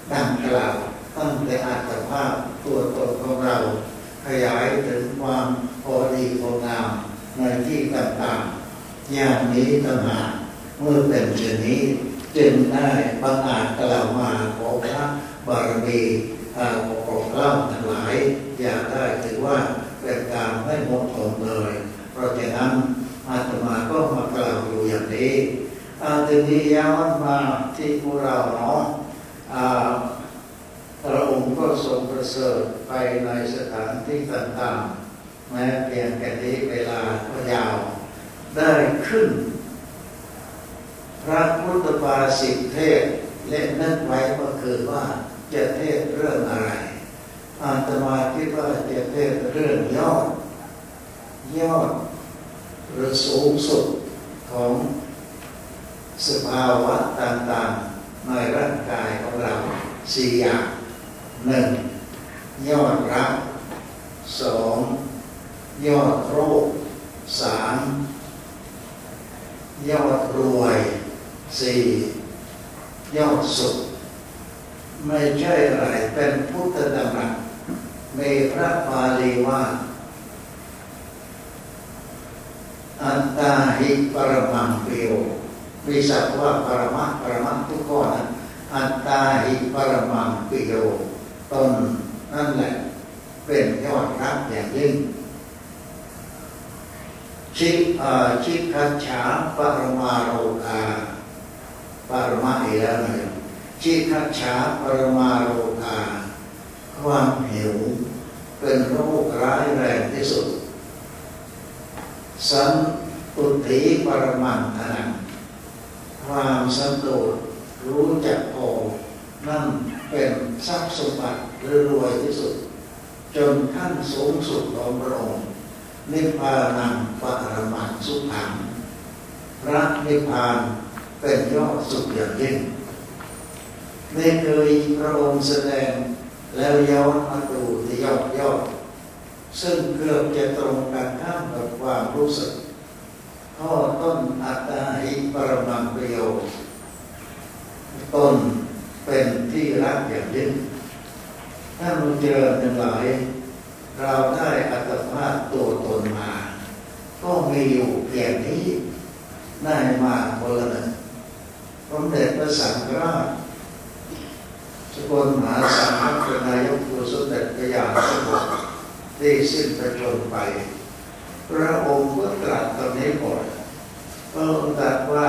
C: ดังกล่าวตั้งแต่อัตภาพตัวตนของเราขยายถึงความพอดีพองามในที่ต่างๆอย่างนี้ต่างหากเมื่อเป็นเช่นนี้จึงได้บังอาจกล่าวมาขอพระบารมีอาขอเล่าทั้งหลายอย่าได้ถือว่าเป็นการไม่เหมาะสมเลยเพราะฉะนั้นอาตมาก็มากล่าวอยู่อย่างนี้อาทีนี้ย้อนมาที่พวกเราเนาะพระองค์ก็ทรงประเสริฐไปในสถานที่ต่างๆแม้เพียงแค่นี้เวลาก็ยาวได้ขึ้นพระพุทธภาษิตเทศเล่นนึกไว้เมื่อคืนว่าจะเทศเรื่องอะไรอาตมาคิดว่าจะเทศเรื่องยอดยอดหรือสูงสุดของสภาวะต่างๆในร่างกายของเราสี่อย่างหนึ่งยอดรักสองยอดโรคสามยอดรวยสี่ยอดสุขไม่ใช่อะไรเป็นพุทธดำรัสมีพระบาลีว่าอัตตาหิปรมังปิโยมีศัพท์ว่าปรมัตปรมัตทุกข้อนั้นอัตตาหิปรมังปิโยตนนั่นแหละเป็นยอดรักอย่างยิ่งชิชิคัจฉาปรมาโรคาปรมาอีกแล้วนะชิคัจฉาปรมาโรคาความหิวเป็นโรคร้ายแรงที่สุดสันตุถีปรมังธนังความสันโดษรู้จักพอนั่นเป็นทรัพย์สมบัติหรือรวยที่สุดจนขั้นสูงสุดของพระองค์นิพพานังปรมังสุขังพระนิพพานเป็นยอดสุดอย่างยิ่งนี่คือพระองค์แสดงแล้วย้อนมาดูที่ยอดยอดซึ่งเกือบจะตรงกันข้ามกับความรู้สึกข้อต้นอัตตาหิปรมังปิโยต้นเป็นที่รักอย่างยิ่งถ้าเราเจอทั้งหลายเราได้อัตภาพตัวตนมาก็มีอยู่เพียงนี้ได้มาคนละหนึ่งสมเด็จพระสังฆราชสกลมหาสังฆปนายกตัวสมเด็จพระยาณสังวรที่สิ้นพระชนม์ไปพระองค์ก็ตรัสตรงนี้ก่อนพระองค์ตรัสว่า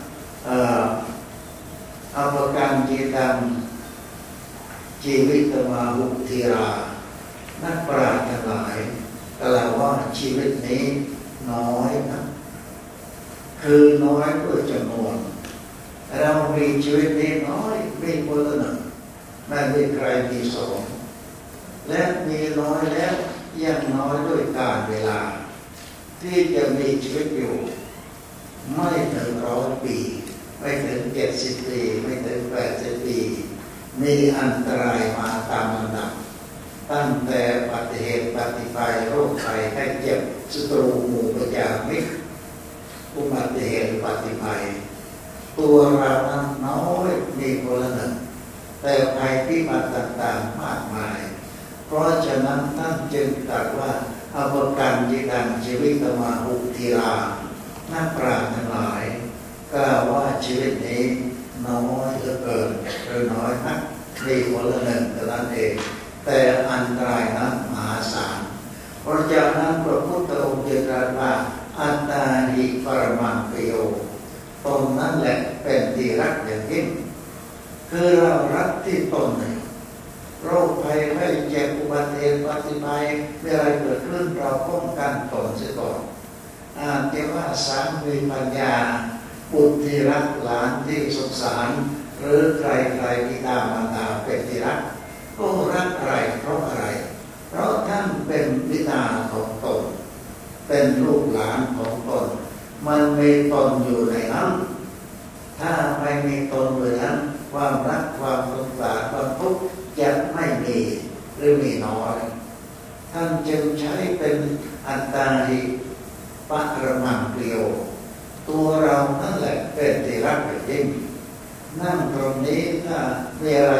C: อภกันจิตังชีวิตมาหุธีรานักปราชญ์ทั้งหลายกล่าวว่าชีวิตนี้น้อยนะคือน้อยด้วยจำนวนเรามีชีวิตนี้น้อยมีคนละหนึ่งไม่มีใครมีสองและมีน้อยแล้วยังน้อยด้วยกาลเวลาที่จะมีชีวิตอยู่ไม่ถึงร้อยปีไม่ถึงเจ็ดสิบปีไม่ถึงแปดสิบปีมีอันตรายมาตามลำดับตั้งแต่อุบัติเหตุปฏิภัยโรคภัยไข้เจ็บศัตรูหมู่ประจามิตรอุบัติเหตุปฏิภัยตัวเรานั้นน้อยมีคนละหนึ่งแต่ภัยพิบัติต่างๆมากมายเพราะฉะนั้นท่านจึงตรัสว่าอภกันจิตังชีวิตมาหุธีรานักปราชญ์ทั้งหลายกล่าวว่าชีวิตนี้น้อยเหลือเกินหรือน้อยนักมีคนละหนึ่งเท่านั้นเองแต่อันตรายนั้นมหาศาลเพราะฉะนั้นพระพุทธองค์จึงตรัสว่าอัตตาหิปรมังปิโยตนนั้นแหละเป็นที่รักอย่างยิ่งคือเรารักที่ตนเองโรคภัยไข้เจ็บอุบัติเหตุปฏิภัยเมื่ออะไรเกิดขึ้นเราป้องกันตนเสียก่อนอาจจะว่าสามีปัญญาบุตรที่รักหลานที่สงสารหรือใครใครบิดามารดาเป็นที่รักก็รักอะไรเพราะอะไรเพราะท่านเป็นบิดาของตนเป็นลูกหลานของตนมันมีตนอยู่ในนั้นถ้าไม่มีตนอยู่นั้นความรักความสงสารความทุกข์จะไม่มีหรือมีน้อยท่านจึงใช้เป็นอัตตาหิปรมังปิโยตัวเรานั่นแหละเป็นที่รักอย่างยิ่งนั่งตรงนี้ถ้ามีอะไร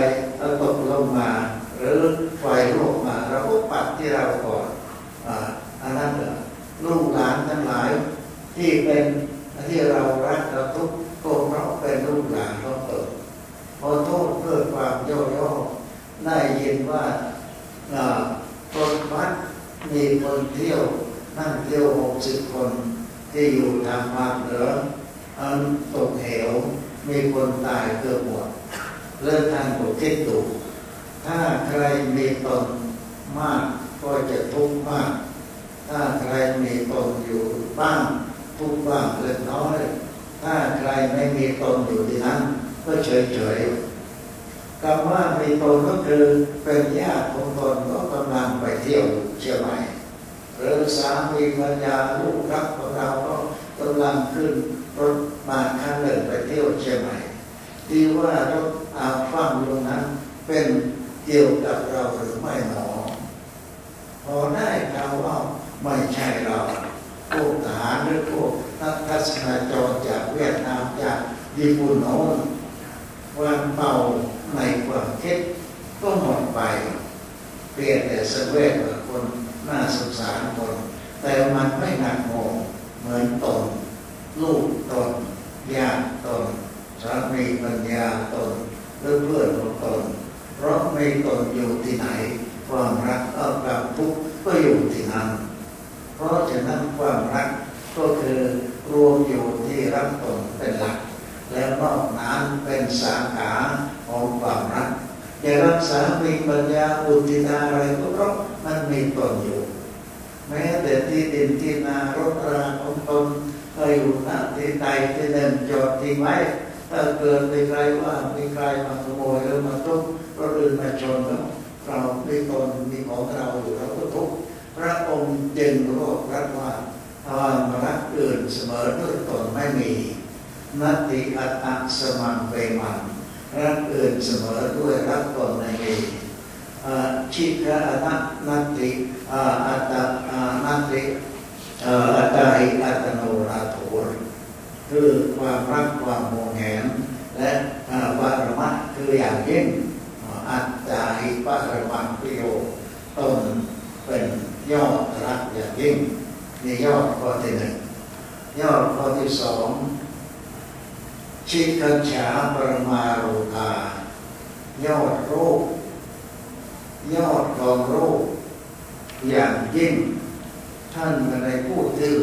C: แล้วตกลงมาหรือไฟลุกมาเราก็ปัดที่เราก่อนอันนั้นลูกหลานทั้งหลายที่เป็นที่เรารักเราทุกตัวเพราะเป็นลูกหลานเขาเกิดพอโทษเพื่อความย่อๆได้ยินว่าคนวัดมีคนเที่ยวนั่งเที่ยวหกสิบคนที่อยู่ทางภาคเหนืออันตกเหวมีคนตายเกือบหมดเรื่องทางบทคิดดูถ้าใครมีตนมากก็จะทุกข์มากถ้าใครมีตนอยู่บ้างทุกข์บ้างเล็กน้อยถ้าใครไม่มีตนอยู่ที่นั้นก็เฉยเฉยคำว่ามีตนก็คือเป็นญาติของตนก็กำลังไปเที่ยวเชียงใหม่หรือสามีภรรยาลูกรักของเราก็กำลังขึ้นรถมาคันหนึ่งไปเที่ยวเชียงใหม่ที่ว่ารถอาฟังลงนั้นเป็นเกี่ยวกับเราหรือไม่หนอพอได้ข่าวว่าไม่ใช่เราพวกทหารหรือพวกนักทัศนจรจากเวียดนามจากญี่ปุ่นโน้นวันเป่าในความคิดก็หมดไปเปลี่ยนแต่สเวทกับคนน่าสงสารคนแต่มันไม่หนักโมเหมือนตนลูกตนญาติตนสามีภรรยาตนหรือเพื่อนของตนเพราะไม่ตนอยู่ที่ไหนความรักเอาความทุกข์ก็อยู่ที่นั้นเพราะฉะนั้นความรักก็คือรวมอยู่ที่รักตนเป็นหลักแล้วนอกนั้นเป็นสาขาของความรักจะรักษามีปัญญาอุทิศอะไรก็เพราะมันมีตนอยู่แม้แต่ที่ดินที่นารถราของตนก็อยู่ณที่ใดที่เดินจอดทิ้งไว้ถ้าเกิดมีใครว่ามีใครมาขโมยหรือมาทุบรถอื่นมาชนแล้วเรามีตนมีของเราอยู่เราก็ทุกข์พระองค์จึงรู้รักว่าความรักอื่นเสมอด้วยตนไม่มีนัตติอัตตะสมังเปมันรักอื่นเสมอด้วยรักตนไม่มีชิกะนัตนัตติอัตตะนัตติอัตตาหิอัตโนนาโถคือความรักความโมงแหนและปรมัตถ์คืออย่างยิ่งอัตตาหิปรมัตถ์ประโยชน์ตนเป็นยอดรักอย่างยิ่งนี่ยอดข้อที่หนึ่งยอดข้อที่สองชิคัญฉาปรมาโรคายอดโรคยอดของโรคอย่างยิ่งท่านไม่ได้พูดถึง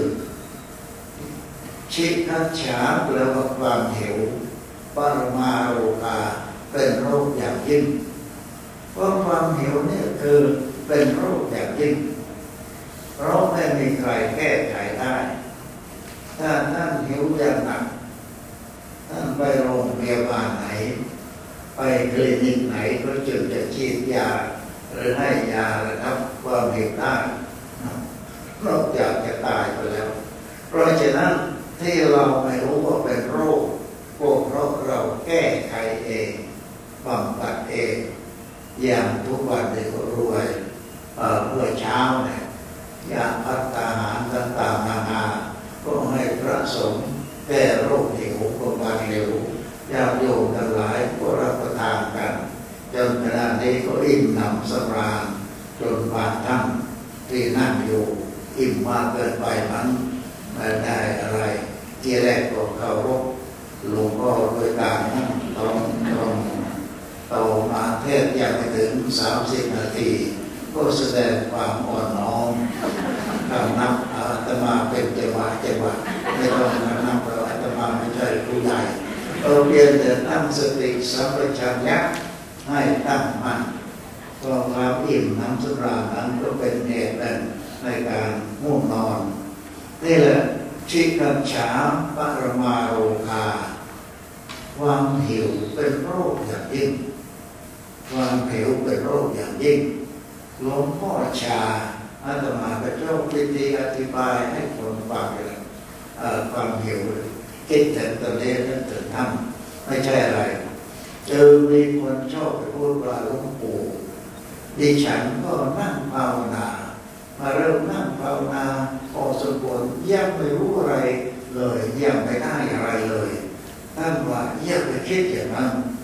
C: ชิคัญฉาแปลว่าความหิวปรมาโรคาเป็นโรคอย่างยิ่งเพราะความหิวนี่คือเป็นโรคอย่างยิ่งเพราะไม่มีใครแก้ไขได้ถ้าท่านหิวอย่างหนักท่านไปโรงพยาบาลไหนไปคลินิกไหนก็จึงจะฉีดยาหรือให้ยาระงับความหิวได้นอกจากจะตายไปแล้วเพราะฉะนั้นที่เราไม่รู้ว่าเป็นโรคก็เพราะเราแก้ไขเองบำบัดเองอย่างทุกวันนี้ก็รวยเมื่อเช้าเนี่ยยาพัฒนาหารต่างๆนานาก็ให้พระสงฆ์แก้โรคหิวบำบัดหิวญาติโยมทั้งหลายก็รับประทานกันจนขณะนี้ก็อิ่มหนำสำราญจนบางท่านที่นั่งอยู่อิ่มมากเกินไปมันไม่ได้อะไรที่แรกก็เคารพหลวงพ่อโดยการนั่งตรงตรงต่อมาเทศยังไม่ถึงสามสิบนาทีก็แสดงความอ่อนน้อมคำนับอาตมาเป็นจังหวะจังหวะไม่ต้องนับเพราะอาตมาไม่ใช่ผู้ใหญ่เราเรียนแต่ตั้งสติสัมปชัญญะให้ตั้งมั่นก็ความอิ่มน้ำสำราญนั้นก็เป็นเหตุในการง่วงนอนนี่แหละชิคัญฉาปรมาโรคาความหิวเป็นโรคอย่างยิ่งความหิวเป็นโรคอย่างยิ่งหลวงพ่อชาอาตมาพระเจ้าพิธีอธิบายให้คนฟังเลยความหิวคิดถึงตอนนี้นึกถึงท่านไม่ใช่อะไรเจอมีคนชอบไปพูดว่าหลวงปู่ดิฉันก็นั่งภาวนามาเริ่มนั่งภาวนาพอสมควรยังไม่รู้อะไรเลยยังไม่ได้อะไรเลยท่านว่าอย่าไปคิดอย่างนั้น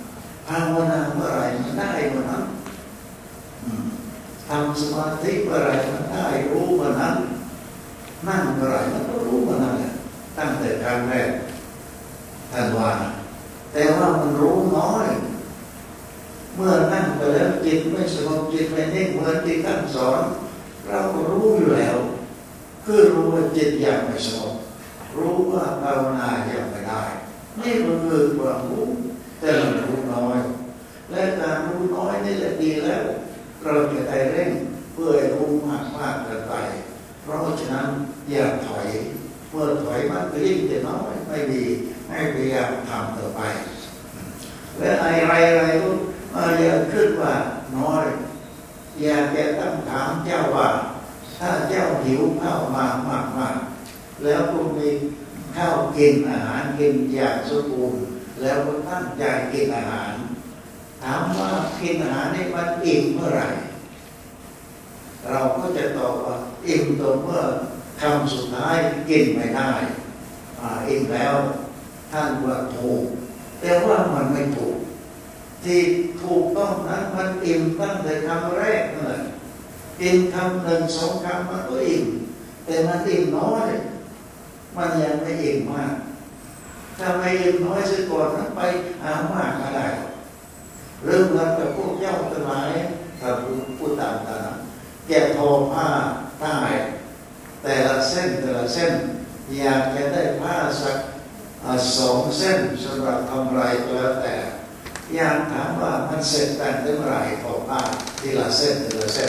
C: ภาวนาเมื่อไรมันได้เมื่อนั้นทำสมาธิเมื่อไรมันได้รู้เมื่อนั้นนั่งเมื่อไรมันก็รู้เมื่อนั้นแหละตั้งแต่ครั้งแรกท่านว่าแต่ว่ามันรู้น้อยเมื่อนั่งไปแล้วจิตไม่สงบจิตไม่นิ่งเหมือนที่ท่านสอนเราก็รู้อยู่แล้วคือรู้ว่าจิตยังไม่สงบรู้ว่าภาวนายังไม่ได้นี่มันคือความรู้แต่เรารู้น้อยและการรู้น้อยนี่แหละดีแล้วเราจะได้เร่งเพื่อรู้มากมากเกินไปเพราะฉะนั้นอย่าถอยเมื่อถอยมันก็ยิ่งจะน้อยไม่ดีให้พยายามทำต่อไปและอะไรอะไรก็อย่าขึ้นว่าน้อยอย่าแกตั้งถามเจ้าว่าถ้าเจ้าหิวข้าวมามากมากแล้วคุณมีข้าวกินอาหารกินอย่างสมบูรณ์แล้วก็ตั้งใจกินอาหารถามว่ากินอาหารนี่มันอิ่มเมื่อไหร่เราก็จะตอบว่าอิ่มตรงเมื่อคำสุดท้ายกินไม่ได้อิ่มแล้วท่านว่าถูกแต่ว่ามันไม่ถูกที่ถูกต้องนั้นมันอิ่มตั้งแต่คำแรกนั่นแหละอิ่มคำหนึ่งสองคำมันก็อิ่มแต่มันอิ่มน้อยมันยังไม่อิ่มมากถ้าไม่อิ่มน้อยซะก่อนนั้นไปหามากก็ได้เริ่มกันกับพวกเจ้าทั้งหลายถ้าพูดตามกันแกะทอผ้าได้แต่ละเส้นแต่ละเส้นอยากจะได้ผ้าสักสองเส้นสำหรับทำไรก็แล้วแต่อยากถามว่ามันเสร็จแต่งได้เมื่อไหร่ทอผ้าทีละเส้นทีละเส้น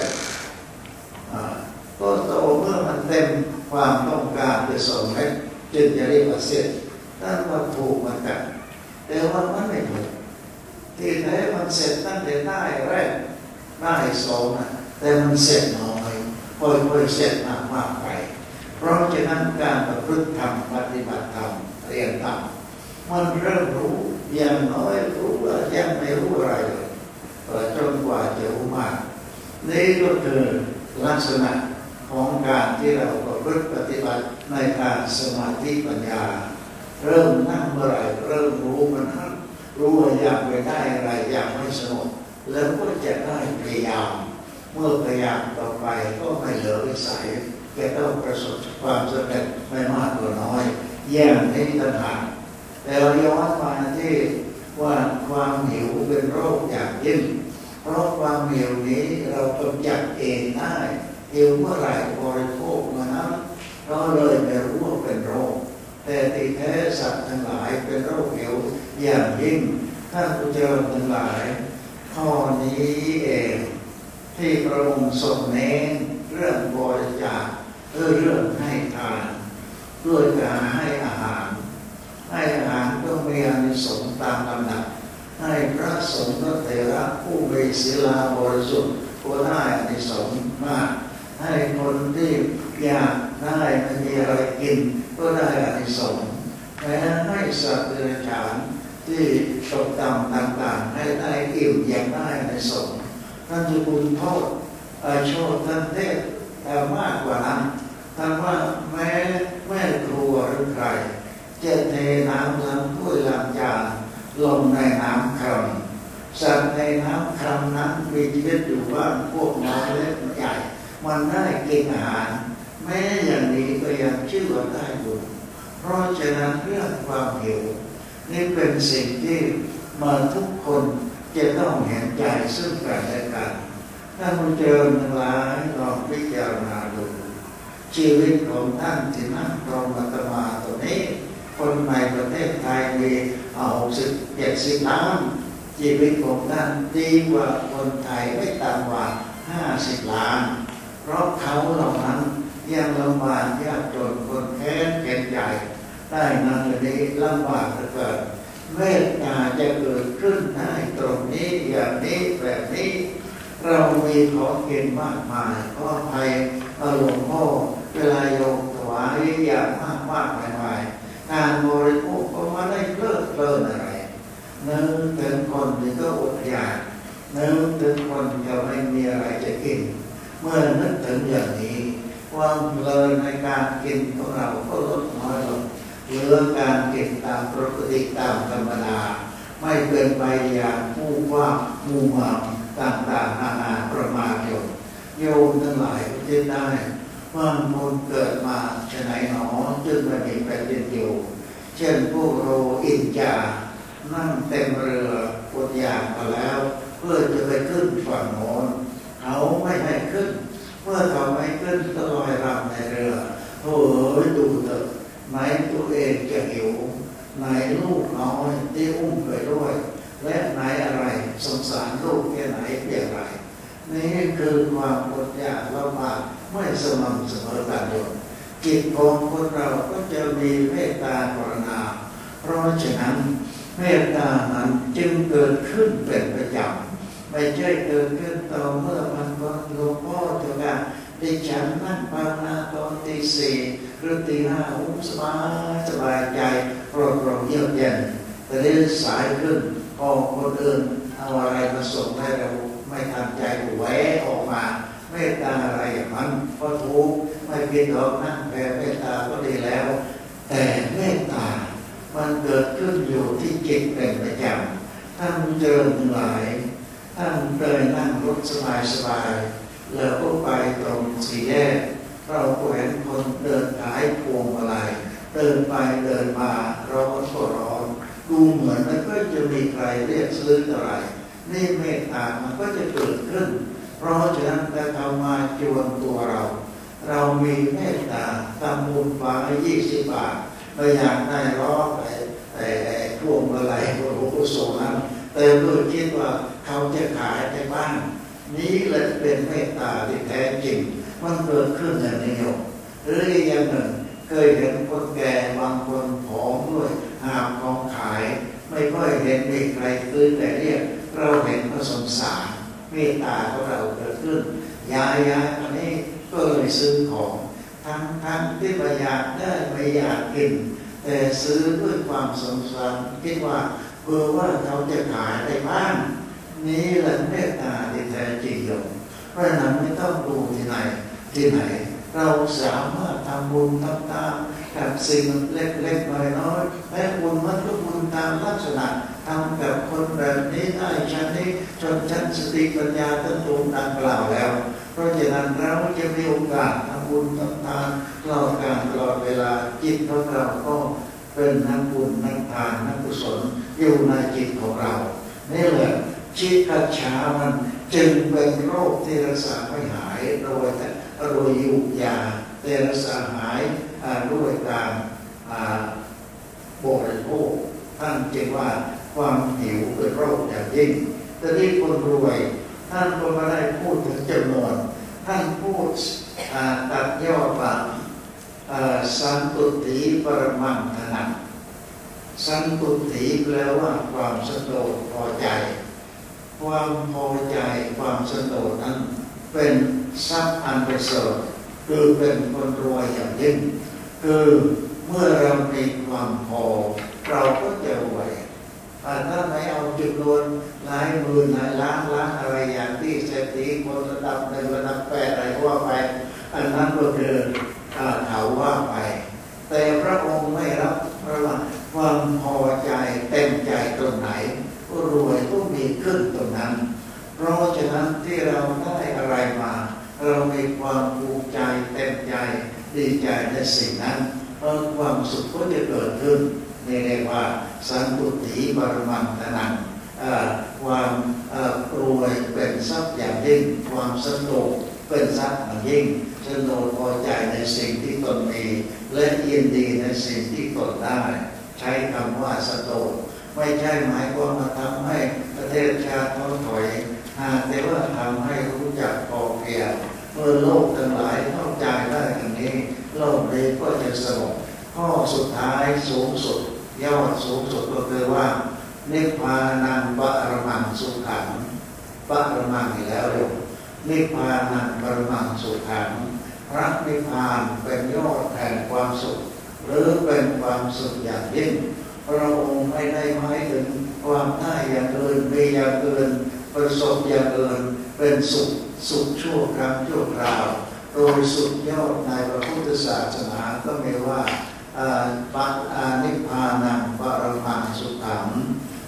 C: ก็โตเมื่อมันเต็มความต้องการจะสองเม็ดจึงจะเรียกว่าเสร็จนั่นว่าถูกเหมือนกันแต่ว่ามันไม่ถูกที่แท้มันเสร็จตั้งแต่ได้แรกได้สองนะแต่มันเสร็จน้อยค่อยๆเสร็จมากมากไปเพราะฉะนั้นการประพฤติธรรมปฏิบัติธรรมเรียนธรรมมันเริ่มรู้อย่างน้อยรู้ว่ายังไม่รู้อะไรเลยจนกว่าจะรู้มากนี่ก็คือลักษณะของการที่เราประพฤติปฏิบัติในทางสมาธิปัญญาเริ่มนั่งเมื่อไรเริ่มรู้มันนั้นรู้ว่าอยากไปได้อะไรอยากไม่สงบแล้วก็จะได้พยายามเมื่อพยายามต่อไปก็ไม่เหลือวิสัยจะต้องประสบความสำเร็จไม่มากก็น้อยแย่งให้ต่างหากแต่เราย้อนมาที่ว่าความหิวเป็นโรคอย่างยิ่งเพราะความหิวนี้เรากำจัดเองได้หิวเมื่อไหร่บริโภคเมื่อนั้นเราเลยไม่รู้ว่าเป็นโรคแต่ที่แท้สัตว์ทั้งหลายเป็นโรคหิวอย่างยิ่งท่านผู้เจริญทั้งหลายข้อนี้เองที่พระองค์ทรงเน้นเรื่องบริจาคเรื่องให้ทานด้วยการให้อาหารให้อาหารต้องมีอานิสงส์ตามลำดับให้พระสงฆ์พระเถระผู้มีศีลาบริสุทธิ์ก็ได้อานิสงส์มากให้คนที่อยากได้ไม่มีอะไรกินก็ได้อานิสงส์แม้ให้สัตว์เดรัจฉานที่ตกต่ำต่างๆให้ได้อิ่มยังได้อานิสงส์ท่านจะบุญโทษโชดท่านเทศมากกว่านั้นท่านว่าแม้แม่ครัวหรือใครจะเทน้ำล้างถ้วยล้างจานลงในน้ำครามสัตว์ในน้ำครามนั้นมีชีวิตอยู่บ้านพวกน้อยเล็กใหญ่มันได้กินอาหารแม้อย่างนี้ก็ยังชื่อว่าได้บุญเพราะฉะนั้นเรื่องความหิวนี่เป็นสิ่งที่มาทุกคนจะต้องเห็นใจซึ่งกันและกันถ้ามันเจอทั้งหลายลองพิจารณาดูชีวิตของท่านที่นั่งตรงอาตมาตัวนี้คนในประเทศไทยมีหกสิบเจ็ดสิบล้านชีวิตของท่านดีกว่าคนไทยไม่ต่ำกว่าห้าสิบล้านเพราะเขาเหล่านั้นยังลำบากยากจนคนแค้นเข็นใจได้นั้นนี้ลำบากเหลือเกินเมตตาจะเกิดขึ้นได้ตรงนี้อย่างนี้แบบนี้เรามีของกินมากมายขออภัยหลวงพ่อเวลาโยมถวายอย่างมากมากมายมายการบริโภคก็ไม่ได้เพลิดเพลินอะไรนึกถึงคนที่ก็อดอยากนึกถึงคนที่ไม่มีอะไรจะกินเมื่อนึกถึงอย่างนี้ความเพลินในการกินของเราก็ลดน้อยลงเหลือการกินตามปกติตามธรรมดาไม่เป็นไปอย่างผู้ว่ามูหามต่างๆนานาประมาทโยมโยมทั้งหลายก็จะได้ว่ามนเกิดมาฉะไหนหนอจึงไม่มีแผ่นดินอยู่เช่นพวกโรอินจานั่งเต็มเรือปดยางมาแล้วเพื่อจะไปขึ้นฝั่งโน้นเขาไม่ให้ขึ้นเมื่อเขาไม่ขึ้นก็ลอยรำในเรือโอ้ยดูเถอะไหนตัวเองจะหิวไหนลูกน้อยที่อุ้มไปด้วยและไหนอะไรสงสารลูกแค่ไหนเพียงไรนี่คือความอดอยากลำบากไม่สม่ำเสมอกันโยมจิตของคนเราก็จะมีเมตตากรุณาเพราะฉะนั้นเมตตานั้นจึงเกิดขึ้นเป็นประจำไม่ใช่เกิดขึ้นต่อเมื่อมันก็หลวงพ่อถึงการดิฉันนั่งภาวนาตอนตีสี่หรือตีห้าอุ้มสบายสบายใจโปร่งโปร่งเยือกเย็นแต่ได้สายขึ้นพอคนอื่นเอาอะไรมาส่งให้เราไม่ทันใจแหวะออกมาเมตตาอะไรอย่างนั้นก็ถูกไม่เพียงแต่นั่งแผ่เมตตาก็ดีแล้วแต่เมตตามันเกิดขึ้นอยู่ที่จิตเป็นประจำท่านเจริญหลายท่านเคยนั่งรถสบายสบายแล้วก็ไปตรงสี่แยกเราเห็นคนเดินขายพวงมาลัยเดินไปเดินมาร้อนก็ร้อนดูเหมือนไม่ค่อยจะมีใครเรียกซื้ออะไรนี่เมตตามันก็จะเกิดขึ้นเพราะฉะนั้นถ้าเขามาจวนตัวเราเรามีเมตตาทำบุญฝากยี่สิบบาทไม่อยากได้ล้อไอ้ไอ้ไอ้พวงมาลัยโอ้โหโซนั้นแต่เมื่อคิดว่าเขาจะขายในบ้านนี้แหละเป็นเมตตาที่แท้จริงมันเกิดขึ้นอย่างนี้โยมหรืออย่างหนึ่งเคยเห็นคนแก่บางคนผอมด้วยหาของขายไม่ค่อยเห็นมีใครซื้อแต่เรียกเราเห็นก็สงสารเมตตาของเราเกิดขึ้นยายยายอันนี้ก็เลยซื้อของทั้งทั้งที่ไม่อยากได้ไม่อยากกินแต่ซื้อด้วยความสงสารคิดว่าเพื่อว่าเขาจะขายได้บ้างนี่แหละเมตตาที่แท้จริงโยมเพราะนั้นไม่ต้องดูที่ไหนที่ไหนเราสามารถทำบุญทำตามกับสิ่งเล็กๆน้อยๆและบุญมันก็บุญตามลักษณะทำกับคนแบบนี้ได้ชั้นนี้จนชั้นสติปัญญาตั้งตรงดังกล่าวแล้วเพราะฉะนั้นเราจะมีโอกาสทำบุญทำทานตลอดการตลอดเวลาจิตของเราก็เป็นนักบุญนักทานนักกุศลอยู่ในจิตของเรานี่แหละจิตกัจฉามันจึงเป็นโรคที่รักษาไม่หายโดยแต่โดยยุบยาแต่รักษาหายด้วยการบริโภคท่านจึงว่าความหิวเป็นโรคอย่างยิ่งแต่ที่คนรวยท่านก็ไม่ได้พูดถึงจำนวนท่านพูดตัดย่อว่าสันตุติปรมังธนังสันตุติแปลว่าความสะดวกพอใจความพอใจความสะดวกนั้นเป็นทรัพย์อันประเสริฐคือเป็นคนรวยอย่างยิ่งคือเมื่อเรามีความพอเราก็จะรวยถ้าไม่เอาจุดรวมหลายหมื่นหลายล้านล้านอะไรอย่างที่เศรษฐีคนระดับหนึ่งระดับแปดอะไรก็ว่าไปอันนั้นก็คือเขาว่าไปแต่พระองค์ไม่รับเพราะว่าความพอใจเต็มใจตรงไหนก็รวยก็มีขึ้นตรงนั้นเพราะฉะนั้นที่เราได้อะไรมาเรามีความภูมิใจเต็มใจดีใจในสิ่งนั้นเพราะความสุขก็จะเกิดขึ้นนี่เรียกว่าสันตุติปรมังธนังความรวยเป็นทรัพย์อย่างยิ่งความสนุกเป็นทรัพย์อย่างยิ่งสนุกพอใจในสิ่งที่ตนมีและยินดีในสิ่งที่ตนได้ใช้คำว่าสนุกไม่ใช่หมายความมาทำให้ประเทศชาติท้อถอยแต่ว่าทำให้รู้จักพอเพียงเมื่อโลกทั้งหลายเข้าใจได้อย่างนี้โลกนี้ก็จะสงบข้อสุดท้ายสูงสุดยอดสูงสุดก็คือว่านิพพานังปรมังสุขังปรมังอีกแล้วเดี๋ยวนิพพานังปรมังสุขังพระนิพพานเป็นยอดแห่งความสุขหรือเป็นความสุขอย่างยิ่งพระองค์ไม่ได้หมายถึงความได้อย่างอื่นมีอย่างอื่นประสบอย่างอื่นเป็นสุขสุขชั่วครั้งชั่วคราวโดยสุดยอดในพระพุทธศาสนาก็มีว่าปัจจานิพพานังปรมังสุขัง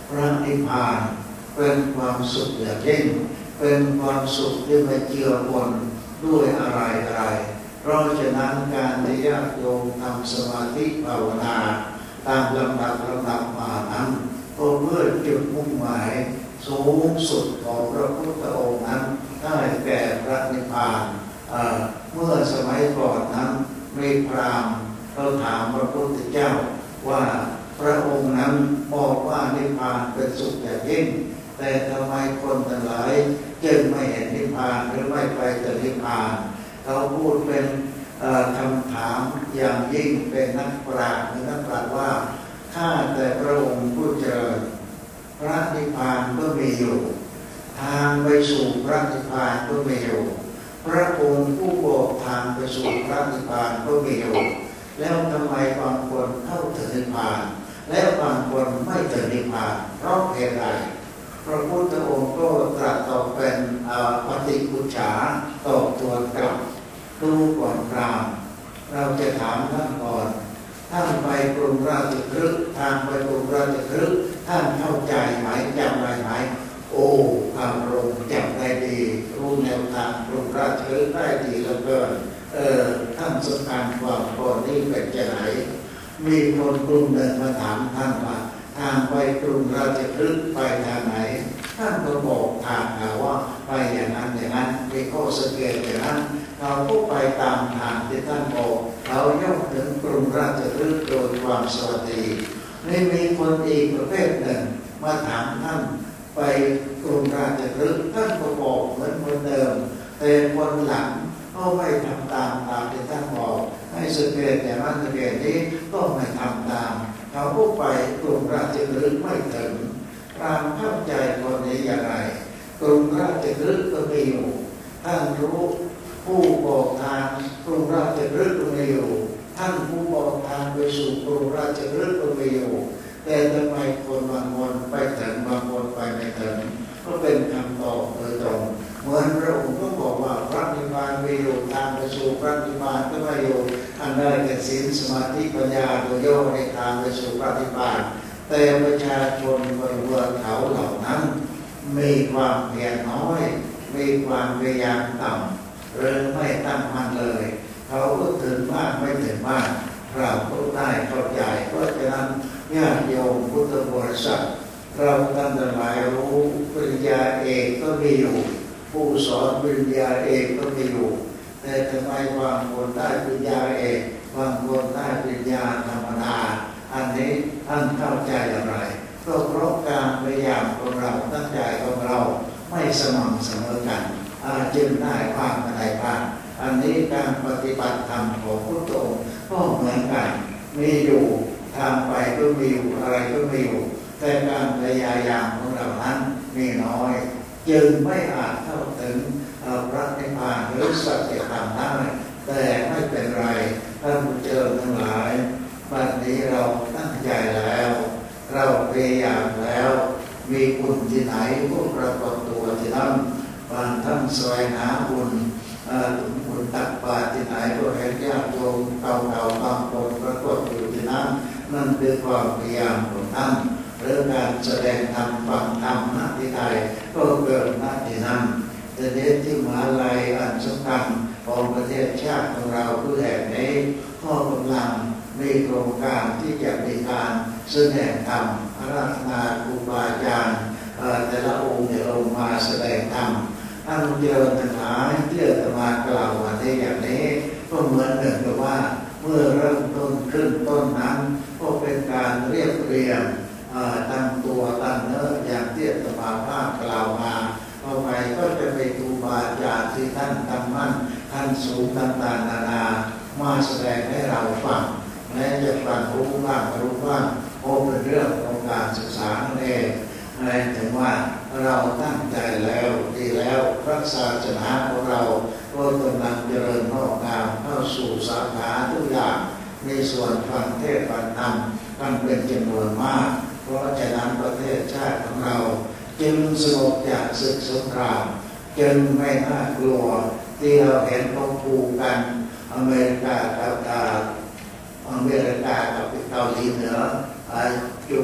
C: พระนิพพานเป็นความสุขอย่างยิ่งเป็นความสุขที่ไม่เจือปนด้วยอะไรอะไรเพราะฉะนั้นการที่ญาติโยมทำสมาธิภาวนาตามลำดับลำดับมานั้นก็เพื่อจุดมุ่งหมายสูงสุดของพระพุทธองค์นั้นได้แก่พระนิพพานเมื่อสมัยก่อนนั้นมีพราหมณ์เขาถามพระพุทธเจ้าว่าพระองค์นั้นบอกว่านิพพานเป็นสุขอย่างยิ่งแต่ทำไมคนทั้งหลายจึงไม่เห็นนิพพานหรือไม่ไปถึงนิพพานเขาพูดเป็นคำถามอย่างยิ่งเป็นนักปราชญ์หรือนักปราชญ์ว่าข้าแต่พระองค์ผู้เจริญพระนิพพานก็มีอยู่ทางไปสู่พระนิพพานก็มีอยู่พระองค์ผู้บอกทางไปสู่พระนิพพานก็มีอยู่แล้วทำไมบางคนเข้าถึงนิพพานและบางคนไม่ถึงนิพพานเพราะเหตุใดพระพุทธองค์ก็ตรัสตอบเป็นปฏิปุจฉาตอบตัวกลับดูก่อนพราหมณ์เราจะถามท่านก่อนท่านไปกรุงราชคฤห์ทางไปกรุงราชคฤห์ท่านเข้าใจไหมจำได้ไหมโอ้พระองค์จำได้ดีรู้แนวทางกรุงราชคฤห์ได้ดีเหลือเกินเออท่านสำคัญความพอนี้เป็นจะไหนมีคนกลุ่มหนึ่งมาถามท่านว่าทางไปกรุงราชคฤห์ไปทางไหนท่านก็บอกทางว่าไปอย่างนั้นอย่างนั้นมีข้อสังเกตอย่างนั้นเราก็ไปตามทางที่ท่านบอกเราย่อมถึงกรุงราชคฤห์โดยความสวัสดีนี่มีคนอีกประเภทหนึ่งมาถามท่านไปกรุงราชคฤห์ท่านก็บอกเหมือนคนเดิมแต่คนหลังก็ไม่ทำตามตามที่ท่านบอกให้สังเกตอย่างนั้นสังเกตนี้ก็ไม่ทำตามเขาก็ไปกรุงราชคฤห์ไม่ถึงพราหมณ์เข้าใจคนนี้อย่างไรกรุงราชคฤห์ก็มีอยู่ท่านรู้ผู้บอกทางกรุงราชคฤห์ก็มีอยู่ท่านผู้บอกทางไปสู่กรุงราชคฤห์ก็มีอยู่แต่ทำไมคนบางคนไปถึงบางคนไปไม่ถึงก็เป็นคำตอบโดยตรงเหมือนพระองค์ก็บอกว่าพระนิพพานมีอยู่ทางไปสู่พระนิพพานก็ไม่อยู่อันได้แก่ศีลสมาธิปัญญาโดยย่อในทางไปสู่พระนิพพานแต่ประชาชนบนเรือเขาเหล่านั้นมีความเพียรน้อยมีความพยายามต่ำหรือไม่ตั้งมั่นเลยเขาก็ถึงบ้านไม่ถึงบ้านเราก็ได้เข้าใจเพราะฉะนั้นญาติโยมพุทธบริษัทเราท่านทั้งหลายรู้ปริญญาเอกก็มีอยู่ผู้สอนปริญญาเอกก็มีอยู่แต่ทำไมบางคนได้ปริญญาเอกบางคนได้ปริญญาธรรมดาอันนี้ท่านเข้าใจอย่างไรก็เพราะการพยายามของเราตั้งใจของเราไม่สม่ำเสมอกันจึงได้บ้างไม่ได้บ้างอันนี้การปฏิบัติธรรมของพุทธองค์ก็เหมือนกันมีอยู่ทางไปก็มีอยู่อะไรก็มีอยู่แต่การพยายามของเรานั้นมีน้อยจึงไม่อาจเข้าถึงพระนิพพานหรือสัจธรรมได้แต่ไม่เป็นไรท่านผู้เจริญทั้งหลายบัดนี้เราตั้งใจแล้วเราพยายามแล้วมีบุญที่ไหนพวกปรากฏตัวที่นั่นบางท่านแสวงหาบุญถึงบุญตักบาตรที่ไหนก็เห็นญาติโยมเก่าๆบางคนปรากฏอยู่ที่นั่นนั่นคือความพยายามของท่านหรือการแสดงธรรมฟังธรรมณที่ใดก็เกิดณที่นั้นแต่เด็กที่มหาลัยอันสำคัญของประเทศชาติของเราคือแห่งนี้ก็กำลังมีโครงการที่จะมีการแสดงธรรมอาราธนาครูบาอาจารย์แต่ละองค์เนี่ยลงมาแสดงธรรมท่านเจริญทั้งหลายที่จะมากล่าววันนี้อย่างนี้ก็เหมือนหนึ่งกับว่าเมื่อเริ่มต้นขึ้นต้นนั้นก็เป็นการเรียบเรียงตั้งตัวตั้งเนื้ออย่างที่อาตมาภาพกล่าวมาต่อไปก็จะไปครูบาอาจารย์ที่ท่านตั้งมั่นท่านสูงต่างๆนานามาแสดงให้เราฟังแม้จะฟังรู้บ้างรู้บ้างเพราะเป็นเรื่องของการศึกษานั่นเองให้ถึงว่าเราตั้งใจแล้วดีแล้วพระศาสนาของเราก็กำลังเจริญงอกงามเข้าสู่สาขาทุกอย่างมีส่วนฟังเทศน์ฟังธรรมกันเป็นจำนวนมากเพราะฉะนั้นประเทศชาติของเราจึงสงบจากศึกสงครามจึงไม่น่ากลัวที่เราเห็นเขาผูกกันอเมริกากับอเมริกากับเกาหลีเหนือจุด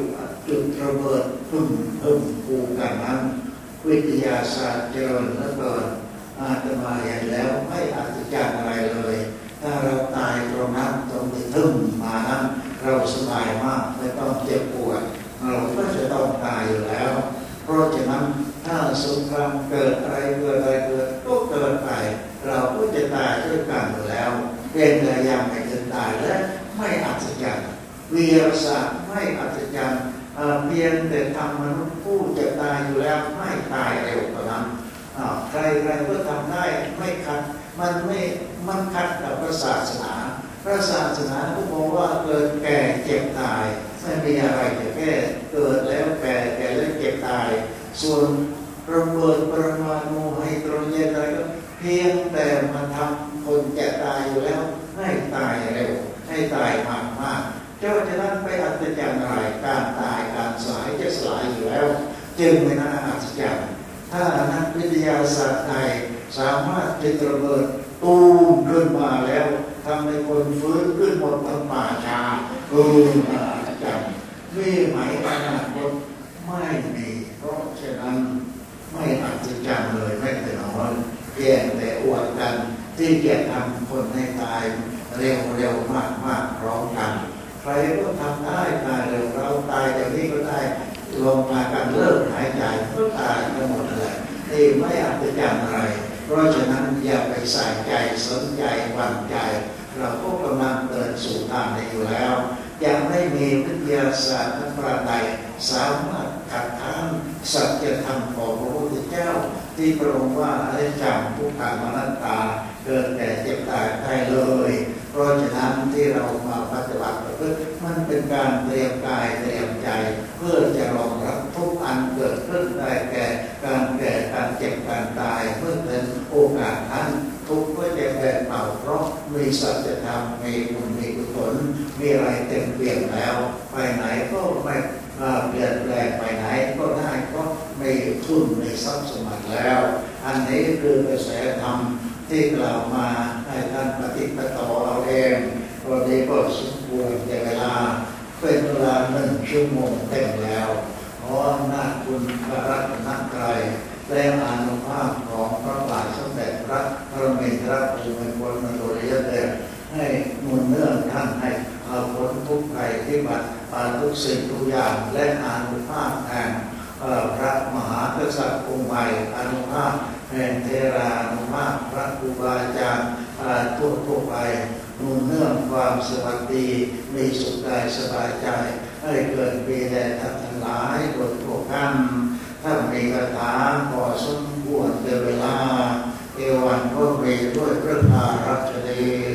C: จุดระเบิดพึ่งพึ่งภูกันนั้นวิทยาศาสตร์เจริญแล้วเกิดอาตมาเห็นแล้วไม่อัศจรรย์อะไรเลยถ้าเราตายตรงนั้นตรงที่ทึ่มมานั้นเราสบายมากไม่ต้องเจ็บปวดเราก็จะต้องตายอยู่แล้วเพราะฉะนั้นถ้าสงครามเกิดอะไรเกิดอะไรเกิดก็เกิดไปเราก็จะตายด้วยกันอยู่แล้วเป็นระยะไม่ถึงตายและไม่อัศจรรย์วิทยาศาสตร์ไม่อัศจรรย์เพียงแต่ทำมนุษย์ผู้จะตายอยู่แล้วไม่ตายเร็วกว่านั้นใครใครก็ทำได้ไม่ขัดมันไม่มันขัดกับพระศาสนาพระศาสนาก็บอกว่าเกิดแก่เจ็บตายไม่มีอะไรจะแก้เกิดแล้วแก่แก่แล้วเจ็บตายส่วนระเบิดปรมาณูไฮโดรเจนอะไรก็เพียงแต่มันทำคนจะตายอยู่แล้วให้ตายเร็วให้ตายมากมากเจ้าจะนั้นไปอัศจรรย์อะไรการตายการสลายจะสลายอยู่แล้วจึงไม่น่าอัศจรรย์ถ้านักวิทยาศาสตร์ไทยสามารถจะระเบิดตูมขึ้นมาแล้วทำให้คนฟื้นขึ้นหมดทั้งป่าชาเออน่าอัศจรรย์มีไหมอนาคตไม่มีเพราะฉะนั้นไม่อัศจรรย์เลยไม่แต่น้อยเพียงแต่อวดกันที่จะทำคนให้ตายเร็วๆมากๆพร้อมกันใครก็ทำได้ตายเร็วเราตายอย่างนี้ก็ได้ลงมากันเลิกหายใจก็ตายกันหมดเลยนี่ไม่อัศจรรย์อะไรเพราะฉะนั้นอย่าไปใส่ใจสนใจหวั่นใจเราก็กำลังเดินสู่ทางนี้อยู่แล้วยังไม่มีวิทยาศาสตร์นักปราชญ์ใดสามารถขัดขานสัจธรรมของพระพุทธเจ้าที่พระองค์ว่าอนิจจังทุกขังอนัตตาเกิดแก่เจ็บตายได้เลยเพราะฉะนั้นที่เรามาปฏิบัติประพฤติมันเป็นการเตรียมกายเตรียมใจเพื่อจะรองรับทุกอันเกิดขึ้นได้แก่การแก่การเจ็บการตายเมื่อเป็นโอกาสนั้นทุกข์ก็จะแบ่งเบาเพราะมีสัจธรรมมีบุญมีกุศลมีอะไรเต็มเปี่ยมแล้วไปไหนก็ไม่เปลี่ยนแปลงไปไหนก็ได้ก็มีทุนมีทรัพย์สมบัติแล้วอันนี้คือกระแสธรรมที่กล่าวมาให้ท่านปฏิบัติต่อเอาเองวันนี้ก็สมควรแก่เวลาเป็นเวลาหนึ่งชั่วโมงเต็มแล้วขออำนาจคุณพระรัตนตรัยและอานุภาพของพระบาทสมเด็จพระปรมินทรภูมิพลอดุลยเดชให้หนุนเนื่องท่านให้พ้นทุกข์ภัยพิบัติทุกสิ่งทุกอย่างและอานุภาพแห่งพระมหากษัตริย์องค์ใหม่อานุภาพแห่งเทรานุภาพพระครูบาอาจารย์ทั่วทั่วไปหนุนเนื่องความสวัสดีมีสุขกายสบายใจให้เกิดปีแดดทั้งหลายโดยทั่วกันถ้ามีคาถาขอสมควรเวลาเอวันก็มีด้วยพระอารัชนี